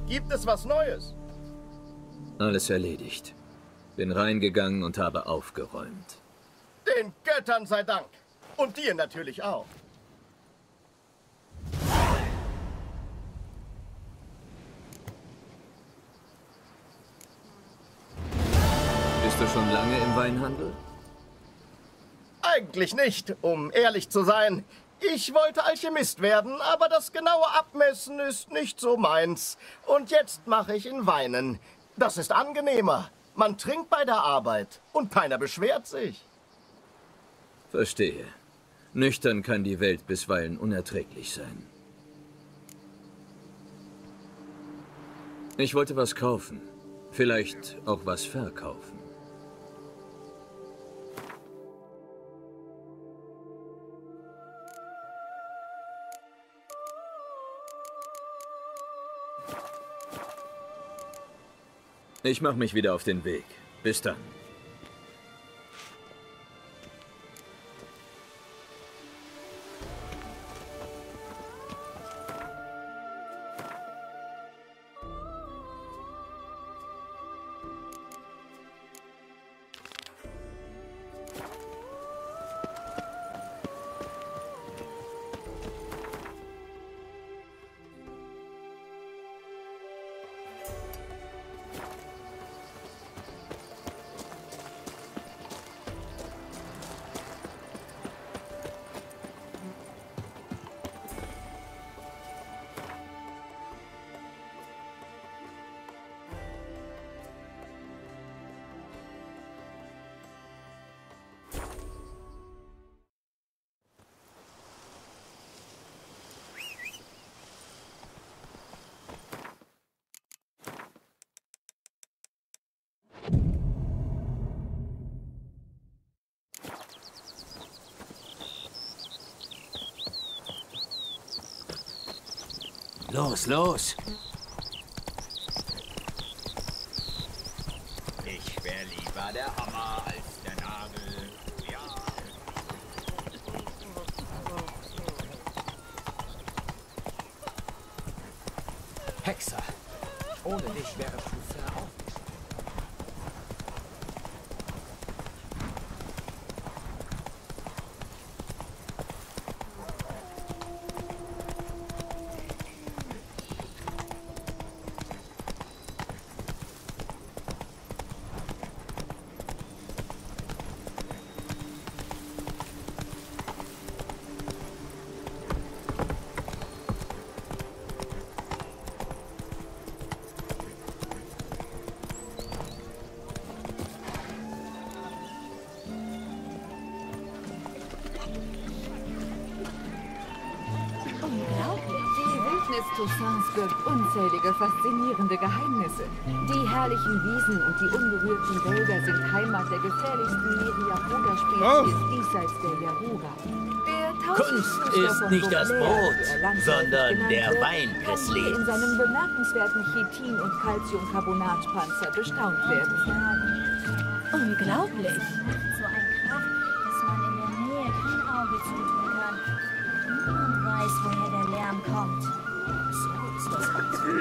Gibt es was Neues? Alles erledigt. Bin reingegangen und habe aufgeräumt. Den Göttern sei Dank. Und dir natürlich auch. Bist du schon lange im Weinhandel? Eigentlich nicht, um ehrlich zu sein. Ich wollte Alchemist werden, aber das genaue Abmessen ist nicht so meins. Und jetzt mache ich in Weinen. Das ist angenehmer. Man trinkt bei der Arbeit und keiner beschwert sich. Verstehe. Nüchtern kann die Welt bisweilen unerträglich sein. Ich wollte was kaufen. Vielleicht auch was verkaufen. Ich mache mich wieder auf den Weg. Bis dann. Los, los! Ich wär lieber der Hammer als der Nagel. Ja. Hexer, ohne dich wäre Toussaint aufgeschmissen. Toussaints birgt unzählige faszinierende Geheimnisse. Die herrlichen Wiesen und die unberührten Wälder sind Heimat der gefährlichsten Meriapoda-Spezies oh. diesseits der Yaruga. Der Kunst ist nicht das Brot, sondern der Wein des Lebens. In seinem bemerkenswerten Chitin- und Calciumcarbonatpanzer bestaunt werden. Unglaublich. So ein Krach, dass man in der Nähe kein Auge zutun kann. Niemand weiß, woher der Lärm kommt. So ist das halt.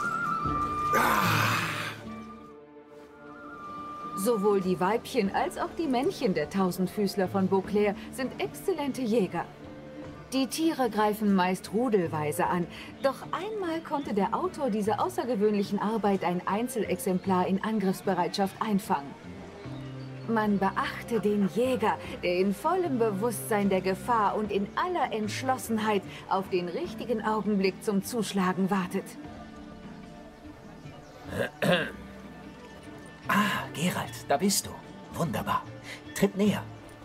Sowohl die Weibchen als auch die Männchen der Tausendfüßler von Beauclair sind exzellente Jäger. Die Tiere greifen meist rudelweise an, doch einmal konnte der Autor dieser außergewöhnlichen Arbeit ein Einzelexemplar in Angriffsbereitschaft einfangen. Man beachte den Jäger, der in vollem Bewusstsein der Gefahr und in aller Entschlossenheit auf den richtigen Augenblick zum Zuschlagen wartet. Ah, Geralt, da bist du. Wunderbar. Tritt näher.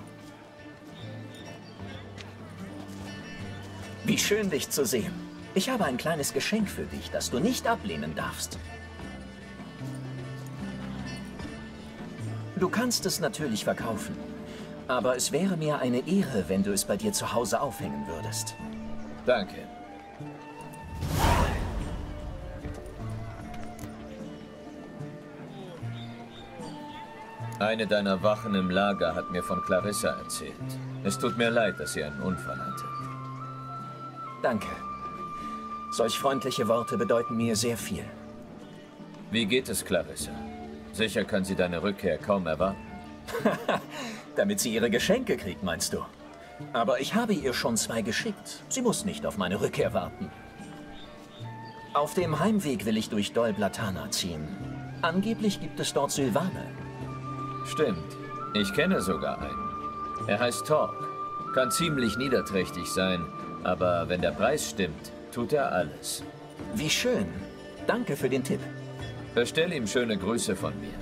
Wie schön, dich zu sehen. Ich habe ein kleines Geschenk für dich, das du nicht ablehnen darfst. Du kannst es natürlich verkaufen, aber es wäre mir eine Ehre, wenn du es bei dir zu Hause aufhängen würdest. Danke. Eine deiner Wachen im Lager hat mir von Clarissa erzählt. Es tut mir leid, dass sie einen Unfall hatte. Danke. Solch freundliche Worte bedeuten mir sehr viel. Wie geht es, Clarissa? Sicher kann sie deine Rückkehr kaum erwarten. Damit sie ihre Geschenke kriegt, meinst du? Aber ich habe ihr schon zwei geschickt. Sie muss nicht auf meine Rückkehr warten. Auf dem Heimweg will ich durch Dol Blatana ziehen. Angeblich gibt es dort Sylvane. Stimmt. Ich kenne sogar einen. Er heißt Torg. Kann ziemlich niederträchtig sein, aber wenn der Preis stimmt, tut er alles. Wie schön. Danke für den Tipp. Bestell ihm schöne Grüße von mir.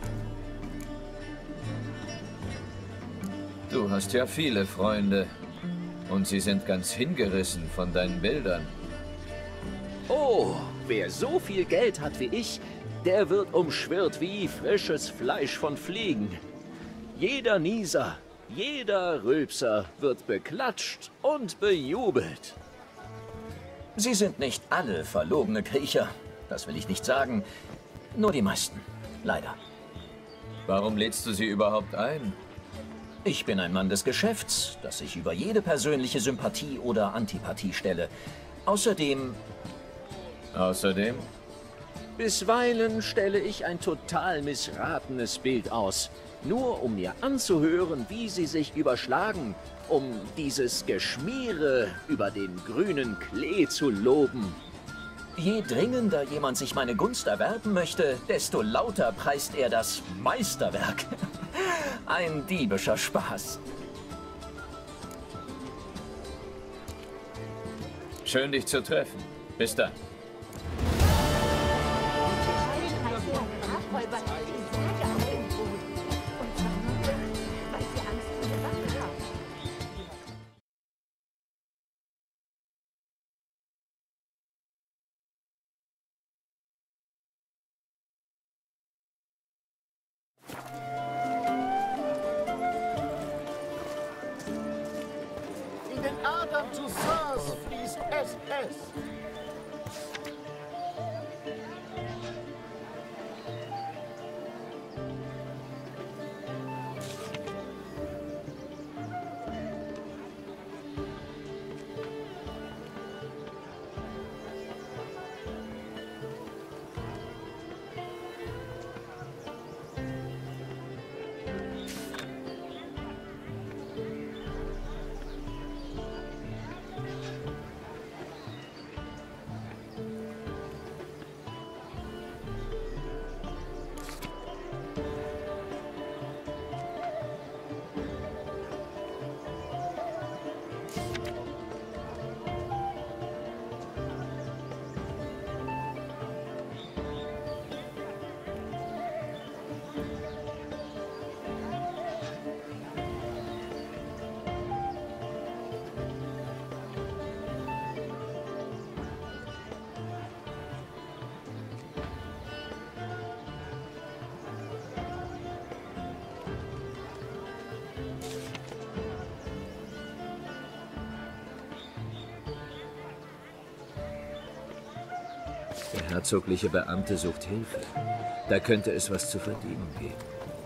Du hast ja viele Freunde. Und sie sind ganz hingerissen von deinen Bildern. Oh, wer so viel Geld hat wie ich, der wird umschwirrt wie frisches Fleisch von Fliegen. Jeder Nieser, jeder Rülpser wird beklatscht und bejubelt. Sie sind nicht alle verlogene Kriecher. Das will ich nicht sagen. Nur die meisten. Leider. Warum lädst du sie überhaupt ein? Ich bin ein Mann des Geschäfts, das sich über jede persönliche Sympathie oder Antipathie stelle. Außerdem... Außerdem? Bisweilen stelle ich ein total missratenes Bild aus. Nur um mir anzuhören, wie sie sich überschlagen, um dieses Geschmiere über den grünen Klee zu loben. Je dringender jemand sich meine Gunst erwerben möchte, desto lauter preist er das Meisterwerk. Ein diebischer Spaß. Schön, dich zu treffen. Bis dann. In den Adern Toussaints fließt S S. Der herzogliche Beamte sucht Hilfe. Da könnte es was zu verdienen geben.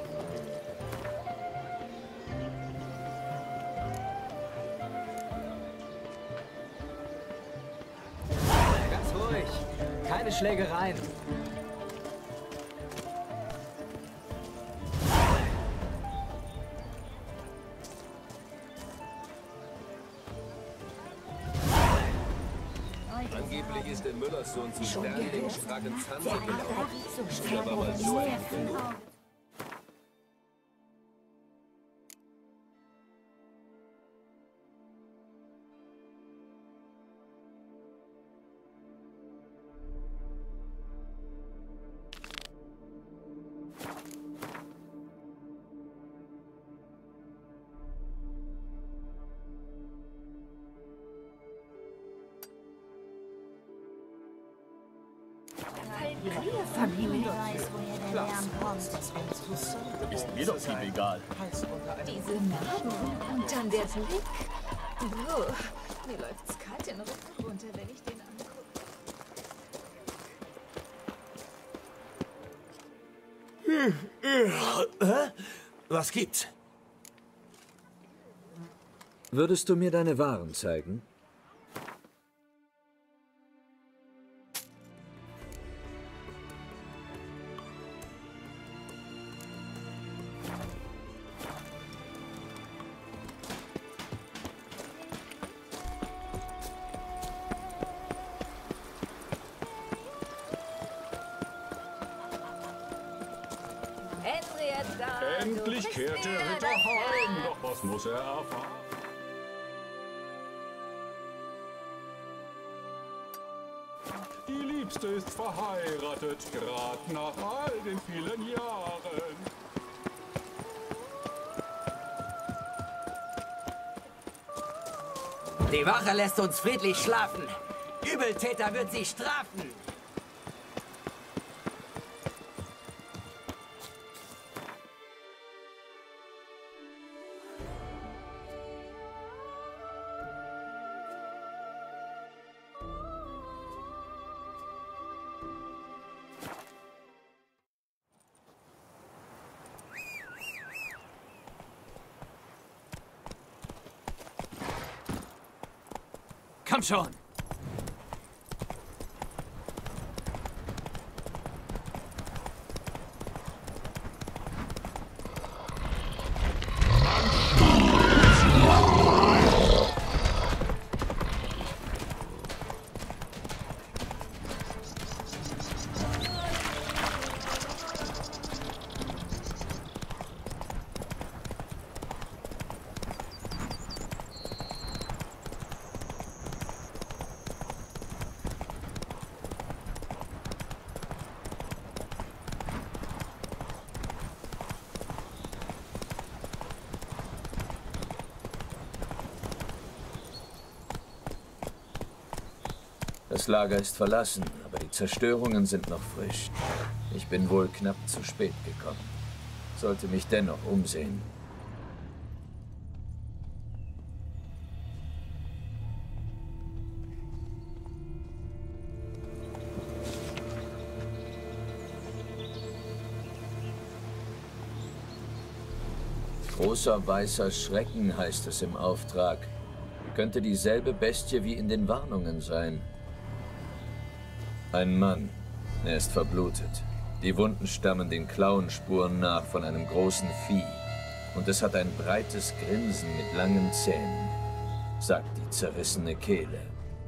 Ganz ruhig. Keine Schlägereien. Angeblich ist der Müllerssohn zu Sternling Schragenzanze gelaufen. Der war mal so ein genug. Familie weiß, woher der Lärm kommt. Ist mir doch viel egal. Diese Narben und dann der Blick. Oh, mir läuft's kalt den Rücken runter, wenn ich den angucke. Was gibt's? Würdest du mir deine Waren zeigen? Endlich kehrt der Ritter heim, doch was muss er erfahren? Die Liebste ist verheiratet, gerade nach all den vielen Jahren. Die Wache lässt uns friedlich schlafen. Übeltäter wird sie strafen. Komm schon! Das Lager ist verlassen, aber die Zerstörungen sind noch frisch. Ich bin wohl knapp zu spät gekommen. Sollte mich dennoch umsehen. Großer weißer Schrecken heißt es im Auftrag. Könnte dieselbe Bestie wie in den Warnungen sein. Ein Mann. Er ist verblutet. Die Wunden stammen den Klauenspuren nach von einem großen Vieh. Und es hat ein breites Grinsen mit langen Zähnen, sagt die zerrissene Kehle.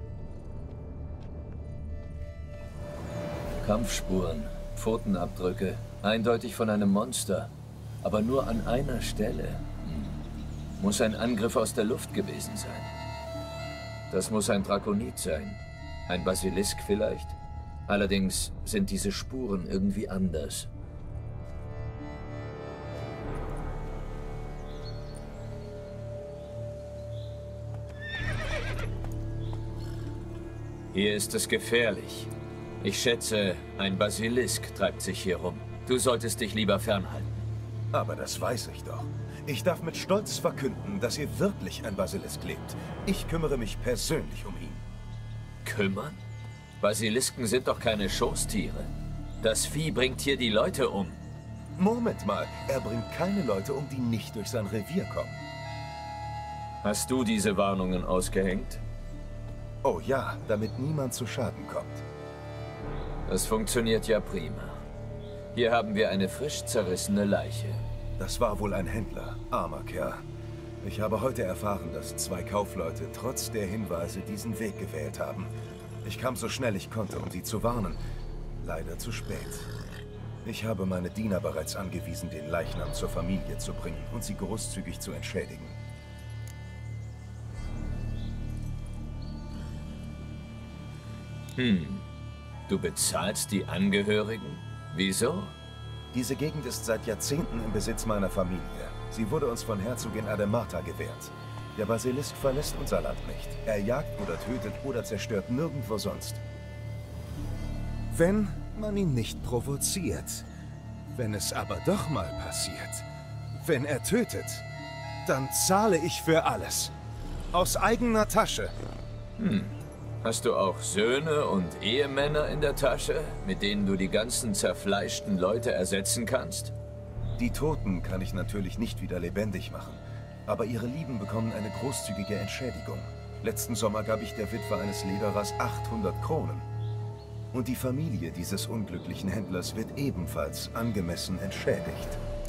Kampfspuren, Pfotenabdrücke, eindeutig von einem Monster. Aber nur an einer Stelle. Hm. Muss ein Angriff aus der Luft gewesen sein. Das muss ein Drakonid sein. Ein Basilisk vielleicht? Allerdings sind diese Spuren irgendwie anders. Hier ist es gefährlich. Ich schätze, ein Basilisk treibt sich hier rum. Du solltest dich lieber fernhalten. Aber das weiß ich doch. Ich darf mit Stolz verkünden, dass hier wirklich ein Basilisk lebt. Ich kümmere mich persönlich um ihn. Kümmern? Basilisken sind doch keine Schoßtiere. Das Vieh bringt hier die Leute um. Moment mal, er bringt keine Leute um, die nicht durch sein Revier kommen. Hast du diese Warnungen ausgehängt? Oh ja, damit niemand zu Schaden kommt. Das funktioniert ja prima. Hier haben wir eine frisch zerrissene Leiche. Das war wohl ein Händler, armer Kerl. Ich habe heute erfahren, dass zwei Kaufleute trotz der Hinweise diesen Weg gewählt haben. Ich kam so schnell ich konnte, um sie zu warnen. Leider zu spät. Ich habe meine Diener bereits angewiesen, den Leichnam zur Familie zu bringen und sie großzügig zu entschädigen. Hm. Du bezahlst die Angehörigen? Wieso? Diese Gegend ist seit Jahrzehnten im Besitz meiner Familie. Sie wurde uns von Herzogin Ademata gewährt. Der Basilisk verlässt unser Land nicht. Er jagt oder tötet oder zerstört nirgendwo sonst. Wenn man ihn nicht provoziert. Wenn es aber doch mal passiert. Wenn er tötet, dann zahle ich für alles. Aus eigener Tasche. Hm. Hast du auch Söhne und Ehemänner in der Tasche, mit denen du die ganzen zerfleischten Leute ersetzen kannst? Die Toten kann ich natürlich nicht wieder lebendig machen. Aber ihre Lieben bekommen eine großzügige Entschädigung. Letzten Sommer gab ich der Witwe eines Lederers achthundert Kronen. Und die Familie dieses unglücklichen Händlers wird ebenfalls angemessen entschädigt.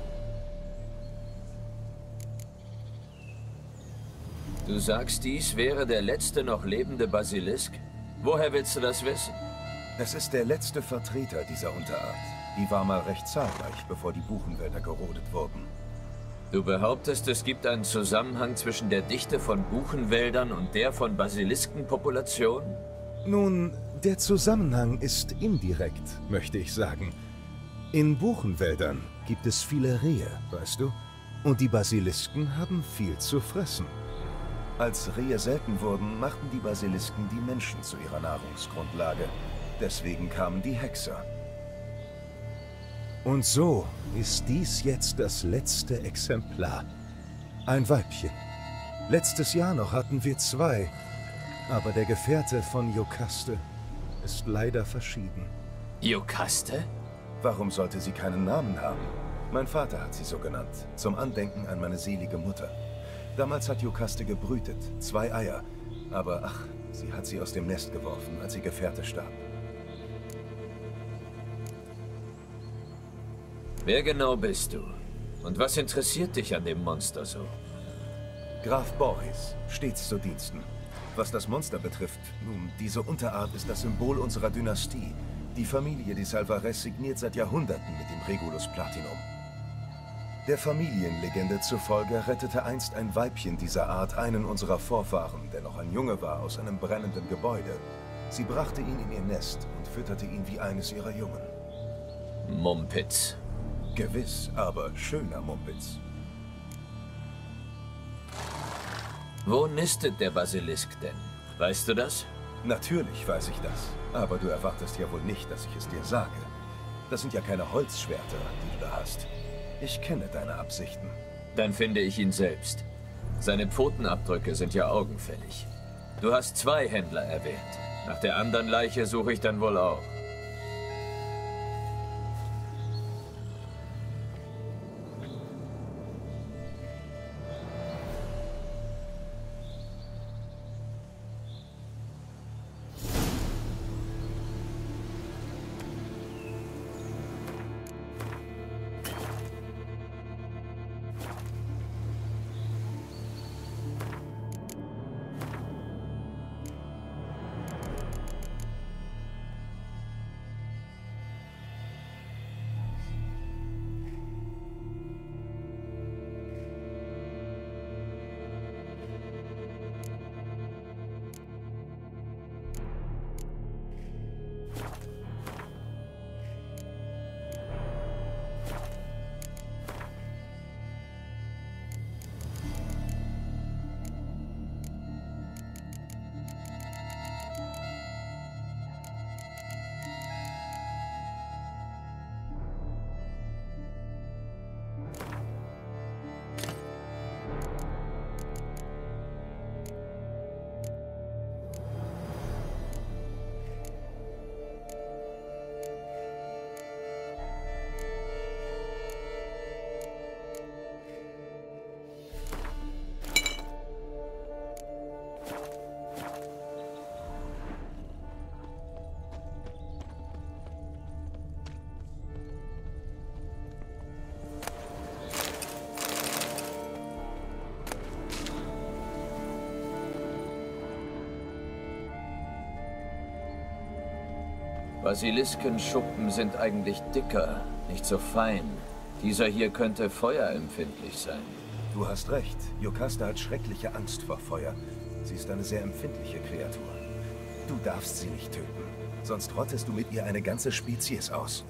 Du sagst, dies wäre der letzte noch lebende Basilisk? Woher willst du das wissen? Es ist der letzte Vertreter dieser Unterart. Die war mal recht zahlreich, bevor die Buchenwälder gerodet wurden. Du behauptest, es gibt einen Zusammenhang zwischen der Dichte von Buchenwäldern und der von Basiliskenpopulationen? Nun, der Zusammenhang ist indirekt, möchte ich sagen. In Buchenwäldern gibt es viele Rehe, weißt du? Und die Basilisken haben viel zu fressen. Als Rehe selten wurden, machten die Basilisken die Menschen zu ihrer Nahrungsgrundlage. Deswegen kamen die Hexer. Und so ist dies jetzt das letzte Exemplar. Ein Weibchen. Letztes Jahr noch hatten wir zwei. Aber der Gefährte von Iokaste ist leider verschieden. Iokaste? Warum sollte sie keinen Namen haben? Mein Vater hat sie so genannt, zum Andenken an meine selige Mutter. Damals hat Iokaste gebrütet, zwei Eier. Aber ach, sie hat sie aus dem Nest geworfen, als ihr Gefährte starb. Wer genau bist du? Und was interessiert dich an dem Monster so? Graf Boris, stets zu Diensten. Was das Monster betrifft, nun, diese Unterart ist das Symbol unserer Dynastie. Die Familie de Salvarez signiert seit Jahrhunderten mit dem Regulus Platinum. Der Familienlegende zufolge rettete einst ein Weibchen dieser Art einen unserer Vorfahren, der noch ein Junge war, aus einem brennenden Gebäude. Sie brachte ihn in ihr Nest und fütterte ihn wie eines ihrer Jungen. Mumpitz. Gewiss, aber schöner Mumpitz. Wo nistet der Basilisk denn? Weißt du das? Natürlich weiß ich das. Aber du erwartest ja wohl nicht, dass ich es dir sage. Das sind ja keine Holzschwerter, die du da hast. Ich kenne deine Absichten. Dann finde ich ihn selbst. Seine Pfotenabdrücke sind ja augenfällig. Du hast zwei Händler erwähnt. Nach der anderen Leiche suche ich dann wohl auch. Basiliskenschuppen sind eigentlich dicker, nicht so fein. Dieser hier könnte feuerempfindlich sein. Du hast recht. Iokaste hat schreckliche Angst vor Feuer. Sie ist eine sehr empfindliche Kreatur. Du darfst sie nicht töten, sonst rottest du mit ihr eine ganze Spezies aus.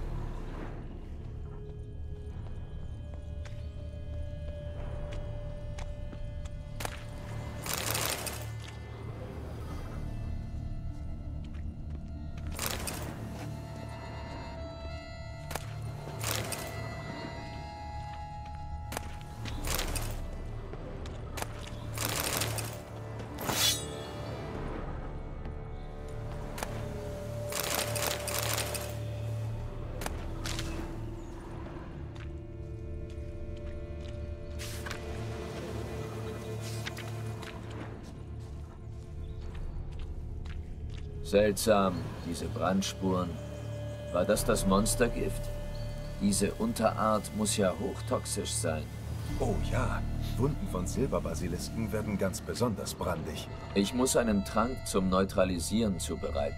Seltsam, diese Brandspuren. War das das Monstergift? Diese Unterart muss ja hochtoxisch sein. Oh ja, Wunden von Silberbasilisken werden ganz besonders brandig. Ich muss einen Trank zum Neutralisieren zubereiten.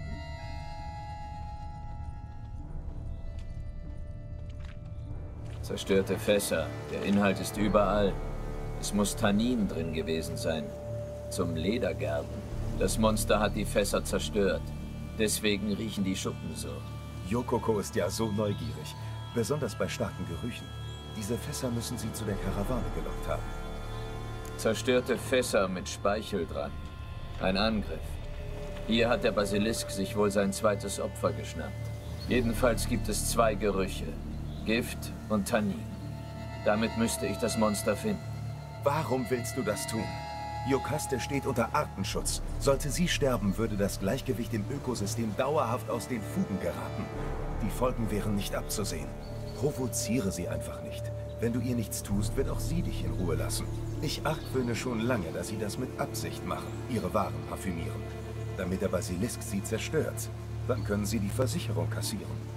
Zerstörte Fässer. Der Inhalt ist überall. Es muss Tannin drin gewesen sein. Zum Ledergerben. Das Monster hat die Fässer zerstört. Deswegen riechen die Schuppen so. Yokoko ist ja so neugierig. Besonders bei starken Gerüchen. Diese Fässer müssen sie zu der Karawane gelockt haben. Zerstörte Fässer mit Speichel dran. Ein Angriff. Hier hat der Basilisk sich wohl sein zweites Opfer geschnappt. Jedenfalls gibt es zwei Gerüche. Gift und Tannin. Damit müsste ich das Monster finden. Warum willst du das tun? Iokaste steht unter Artenschutz. Sollte sie sterben, würde das Gleichgewicht im Ökosystem dauerhaft aus den Fugen geraten. Die Folgen wären nicht abzusehen. Provoziere sie einfach nicht. Wenn du ihr nichts tust, wird auch sie dich in Ruhe lassen. Ich argwöhne schon lange, dass sie das mit Absicht machen, ihre Waren parfümieren. Damit der Basilisk sie zerstört. Dann können sie die Versicherung kassieren.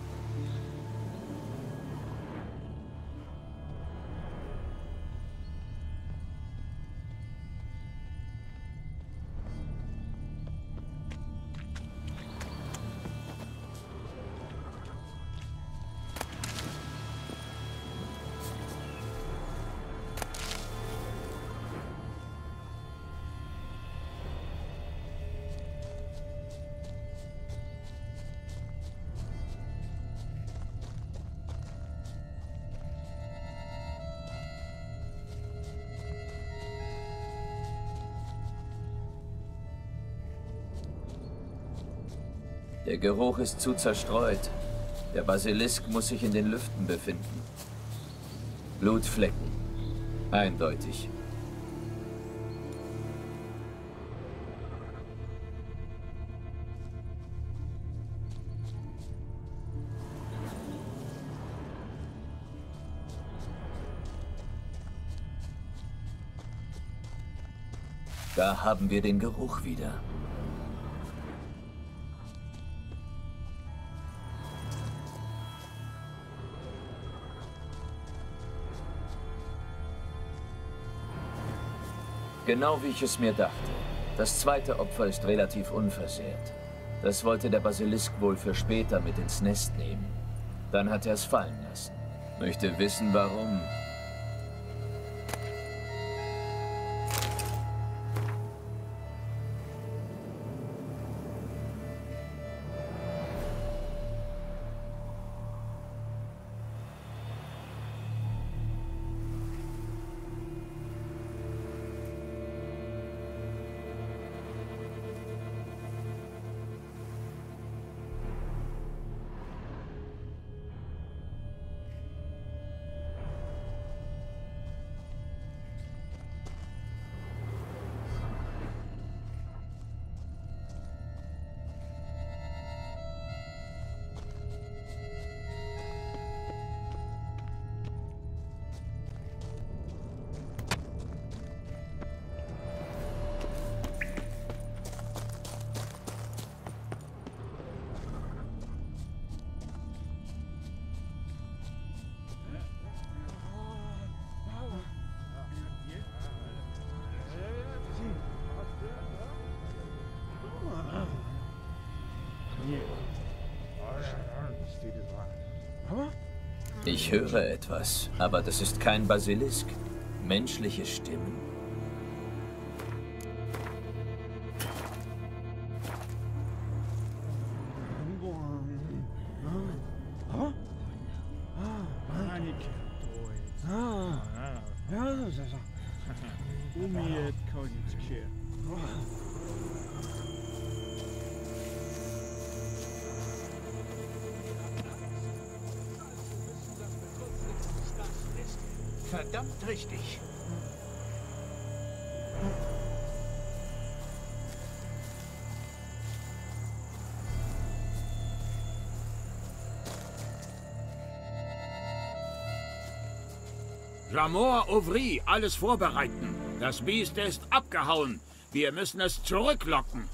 Der Geruch ist zu zerstreut. Der Basilisk muss sich in den Lüften befinden. Blutflecken. Eindeutig. Da haben wir den Geruch wieder. Genau wie ich es mir dachte. Das zweite Opfer ist relativ unversehrt. Das wollte der Basilisk wohl für später mit ins Nest nehmen. Dann hat er es fallen lassen. Möchte wissen, warum. Ich höre etwas, aber das ist kein Basilisk. Menschliche Stimmen. Verdammt richtig. Jamor Ouvry, alles vorbereiten. Das Biest ist abgehauen. Wir müssen es zurücklocken.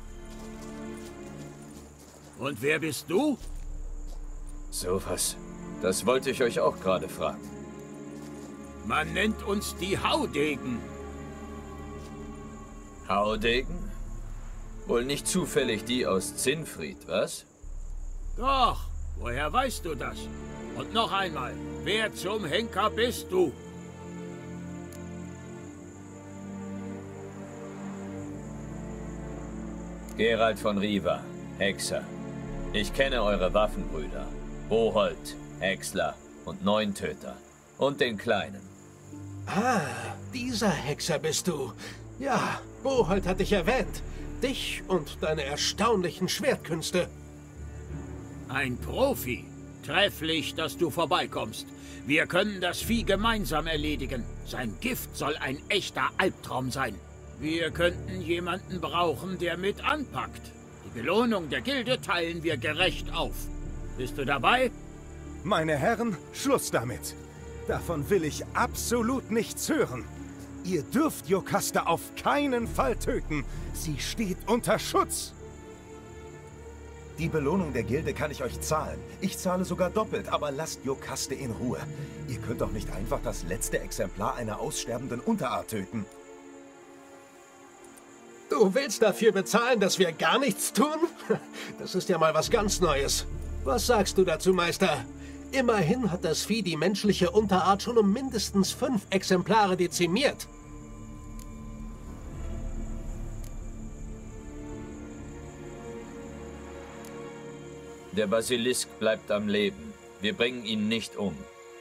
Und wer bist du? So was. Das wollte ich euch auch gerade fragen. Man nennt uns die Haudegen. Haudegen? Wohl nicht zufällig die aus Zinfried, was? Doch, Woher weißt du das? Und noch einmal, wer zum Henker bist du? Geralt von Riva, Hexer. Ich kenne eure Waffenbrüder. Boholt, Häcksler und Neuntöter. Und den Kleinen. Ah, dieser Hexer bist du. Ja, Boholt hat dich erwähnt. Dich und deine erstaunlichen Schwertkünste. Ein Profi. Trefflich, dass du vorbeikommst. Wir können das Vieh gemeinsam erledigen. Sein Gift soll ein echter Albtraum sein. Wir könnten jemanden brauchen, der mit anpackt. Die Belohnung der Gilde teilen wir gerecht auf. Bist du dabei? Meine Herren, Schluss damit. Davon will ich absolut nichts hören. Ihr dürft Jocasta auf keinen Fall töten. Sie steht unter Schutz. Die Belohnung der Gilde kann ich euch zahlen. Ich zahle sogar doppelt, aber lasst Jocaste in Ruhe. Ihr könnt doch nicht einfach das letzte Exemplar einer aussterbenden Unterart töten. Du willst dafür bezahlen, dass wir gar nichts tun? Das ist ja mal was ganz Neues. Was sagst du dazu, Meister? Immerhin hat das Vieh die menschliche Unterart schon um mindestens fünf Exemplare dezimiert. Der Basilisk bleibt am Leben. Wir bringen ihn nicht um.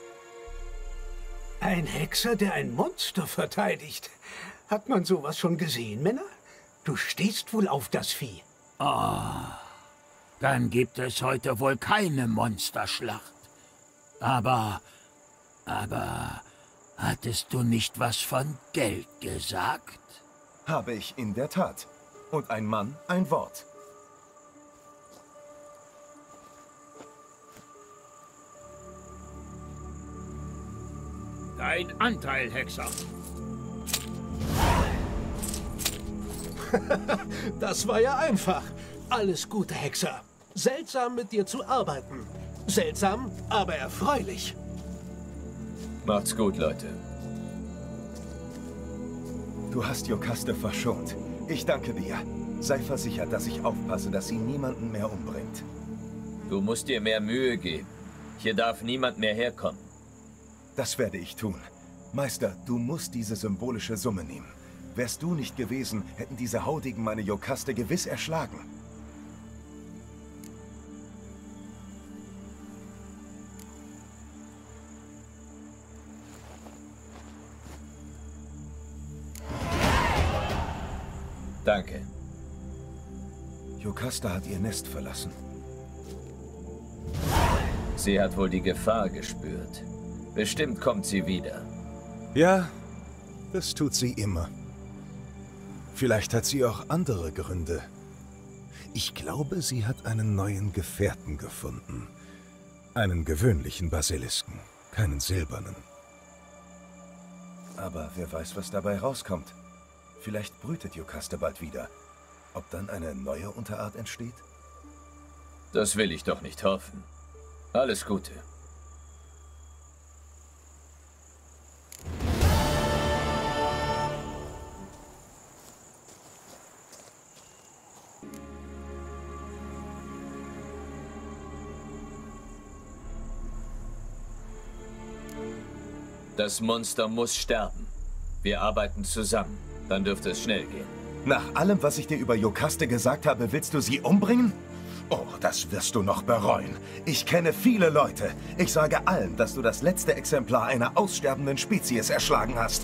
Ein Hexer, der ein Monster verteidigt. Hat man sowas schon gesehen, Männer? Du stehst wohl auf das Vieh. Oh, dann gibt es heute wohl keine Monsterschlacht. Aber, aber, hattest du nicht was von Geld gesagt? Habe ich in der Tat. Und ein Mann, ein Wort. Dein Anteil, Hexer. Das war ja einfach. Alles Gute, Hexer. Seltsam, mit dir zu arbeiten. Seltsam, aber erfreulich. Macht's gut, Leute. Du hast Jocaste verschont. Ich danke dir. Sei versichert, dass ich aufpasse, dass sie niemanden mehr umbringt. Du musst dir mehr Mühe geben. Hier darf niemand mehr herkommen. Das werde ich tun. Meister, du musst diese symbolische Summe nehmen. Wärst du nicht gewesen, hätten diese Haudigen meine Jocaste gewiss erschlagen. Danke. Jocasta hat ihr Nest verlassen. Sie hat wohl die Gefahr gespürt. Bestimmt kommt sie wieder. Ja, das tut sie immer. Vielleicht hat sie auch andere Gründe. Ich glaube, sie hat einen neuen Gefährten gefunden. Einen gewöhnlichen Basilisken, keinen silbernen. Aber wer weiß, was dabei rauskommt. Vielleicht brütet Jocaste bald wieder. Ob dann eine neue Unterart entsteht? Das will ich doch nicht hoffen. Alles Gute. Das Monster muss sterben. Wir arbeiten zusammen. Dann dürfte es schnell gehen. Nach allem, was ich dir über Jocaste gesagt habe, willst du sie umbringen? Oh, das wirst du noch bereuen. Ich kenne viele Leute. Ich sage allen, dass du das letzte Exemplar einer aussterbenden Spezies erschlagen hast.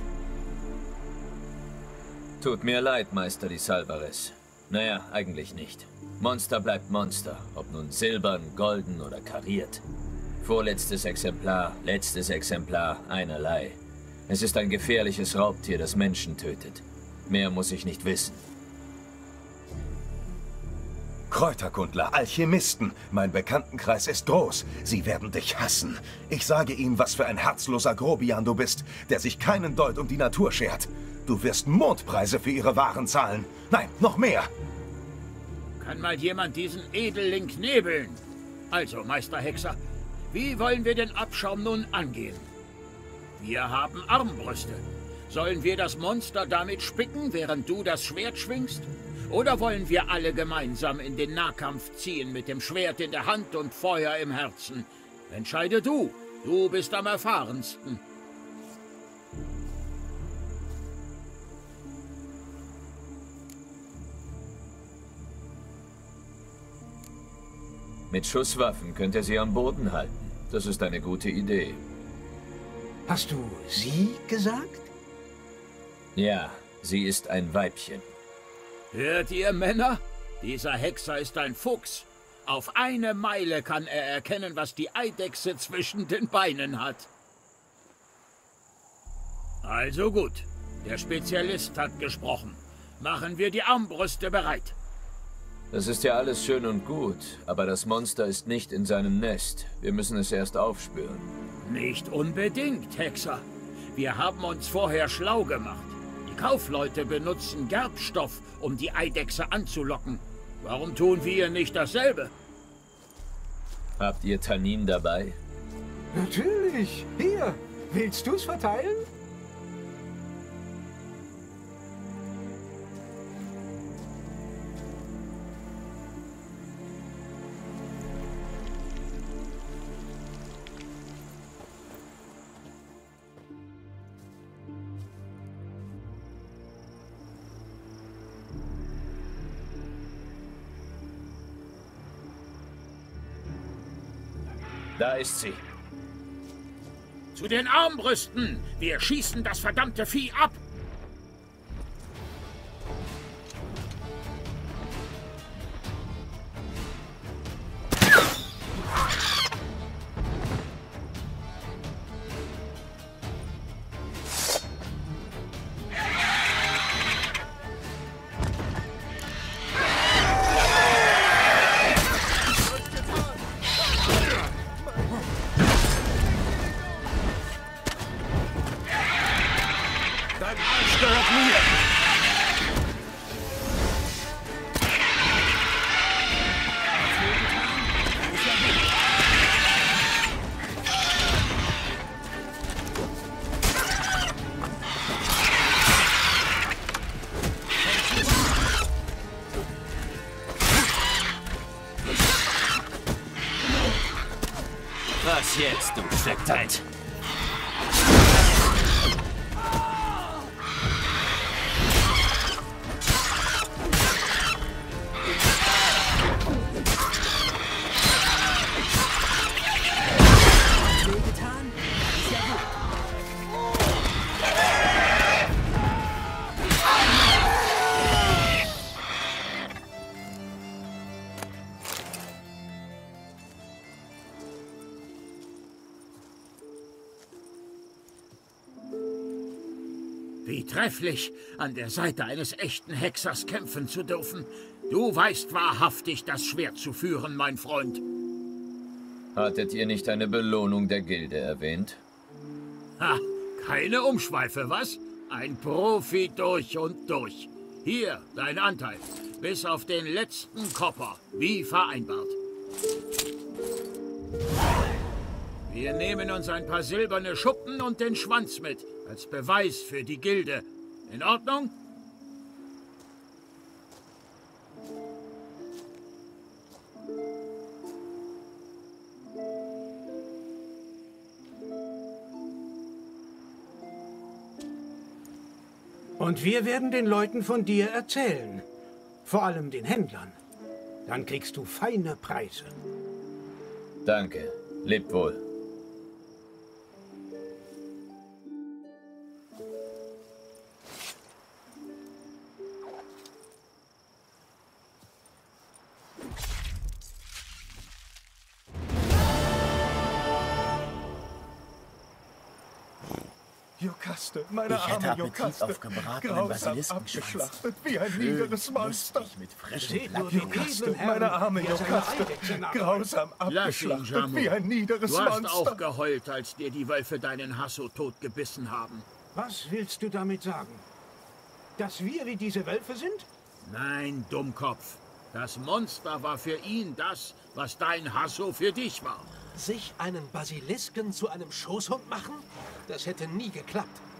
Tut mir leid, Meister Di Salvares. Naja, eigentlich nicht. Monster bleibt Monster, ob nun silbern, golden oder kariert. Vorletztes Exemplar, letztes Exemplar, einerlei. Es ist ein gefährliches Raubtier, das Menschen tötet. Mehr muss ich nicht wissen. Kräuterkundler, Alchemisten, mein Bekanntenkreis ist groß. Sie werden dich hassen. Ich sage ihnen, was für ein herzloser Grobian du bist, der sich keinen Deut um die Natur schert. Du wirst Mondpreise für ihre Waren zahlen. Nein, noch mehr. Kann mal jemand diesen Edelling knebeln? Also, Meister Hexer, wie wollen wir den Abschaum nun angehen? Wir haben Armbrüste. Sollen wir das Monster damit spicken, während du das Schwert schwingst? Oder wollen wir alle gemeinsam in den Nahkampf ziehen mit dem Schwert in der Hand und Feuer im Herzen? Entscheide du. Du bist am erfahrensten. Mit Schusswaffen könnt ihr sie am Boden halten. Das ist eine gute Idee. Hast du sie gesagt? Ja, sie ist ein Weibchen. Hört ihr, Männer? Dieser Hexer ist ein Fuchs. Auf eine Meile kann er erkennen, was die Eidechse zwischen den Beinen hat. Also gut, der Spezialist hat gesprochen. Machen wir die Armbrüste bereit. Das ist ja alles schön und gut, aber das Monster ist nicht in seinem Nest. Wir müssen es erst aufspüren. Nicht unbedingt, Hexer. Wir haben uns vorher schlau gemacht. Die Kaufleute benutzen Gerbstoff, um die Eidechse anzulocken. Warum tun wir nicht dasselbe? Habt ihr Tannin dabei? Natürlich. Hier, willst du's verteilen? Da ist sie. Zu den Armbrüsten! Wir schießen das verdammte Vieh ab! Was jetzt, du Stecktheit? Wie trefflich, an der Seite eines echten Hexers kämpfen zu dürfen. Du weißt wahrhaftig, das Schwert zu führen, mein Freund. Hattet ihr nicht eine Belohnung der Gilde erwähnt? Ha, keine Umschweife, was? Ein Profi durch und durch. Hier, dein Anteil. Bis auf den letzten Kopper, wie vereinbart. Wir nehmen uns ein paar silberne Schuppen und den Schwanz mit, als Beweis für die Gilde. In Ordnung? Und wir werden den Leuten von dir erzählen. Vor allem den Händlern. Dann kriegst du feine Preise. Danke. Lebt wohl. Jokaste, meine Ich hätte arme Appetit Jokaste, auf gebratenen grausam Basiliskenschwanz. abgeschlachtet, wie ein niederes Monster. Mit frischem Jokaste, meine arme Jokaste, grausam Lass ihn, abgeschlachtet, Jamo. wie ein niederes Du hast Monster. auch geheult, als dir die Wölfe deinen Hasso totgebissen haben. Was willst du damit sagen? Dass wir wie diese Wölfe sind? Nein, Dummkopf. Das Monster war für ihn das, was dein Hasso für dich war. Sich einen Basilisken zu einem Schoßhund machen? Das hätte nie geklappt.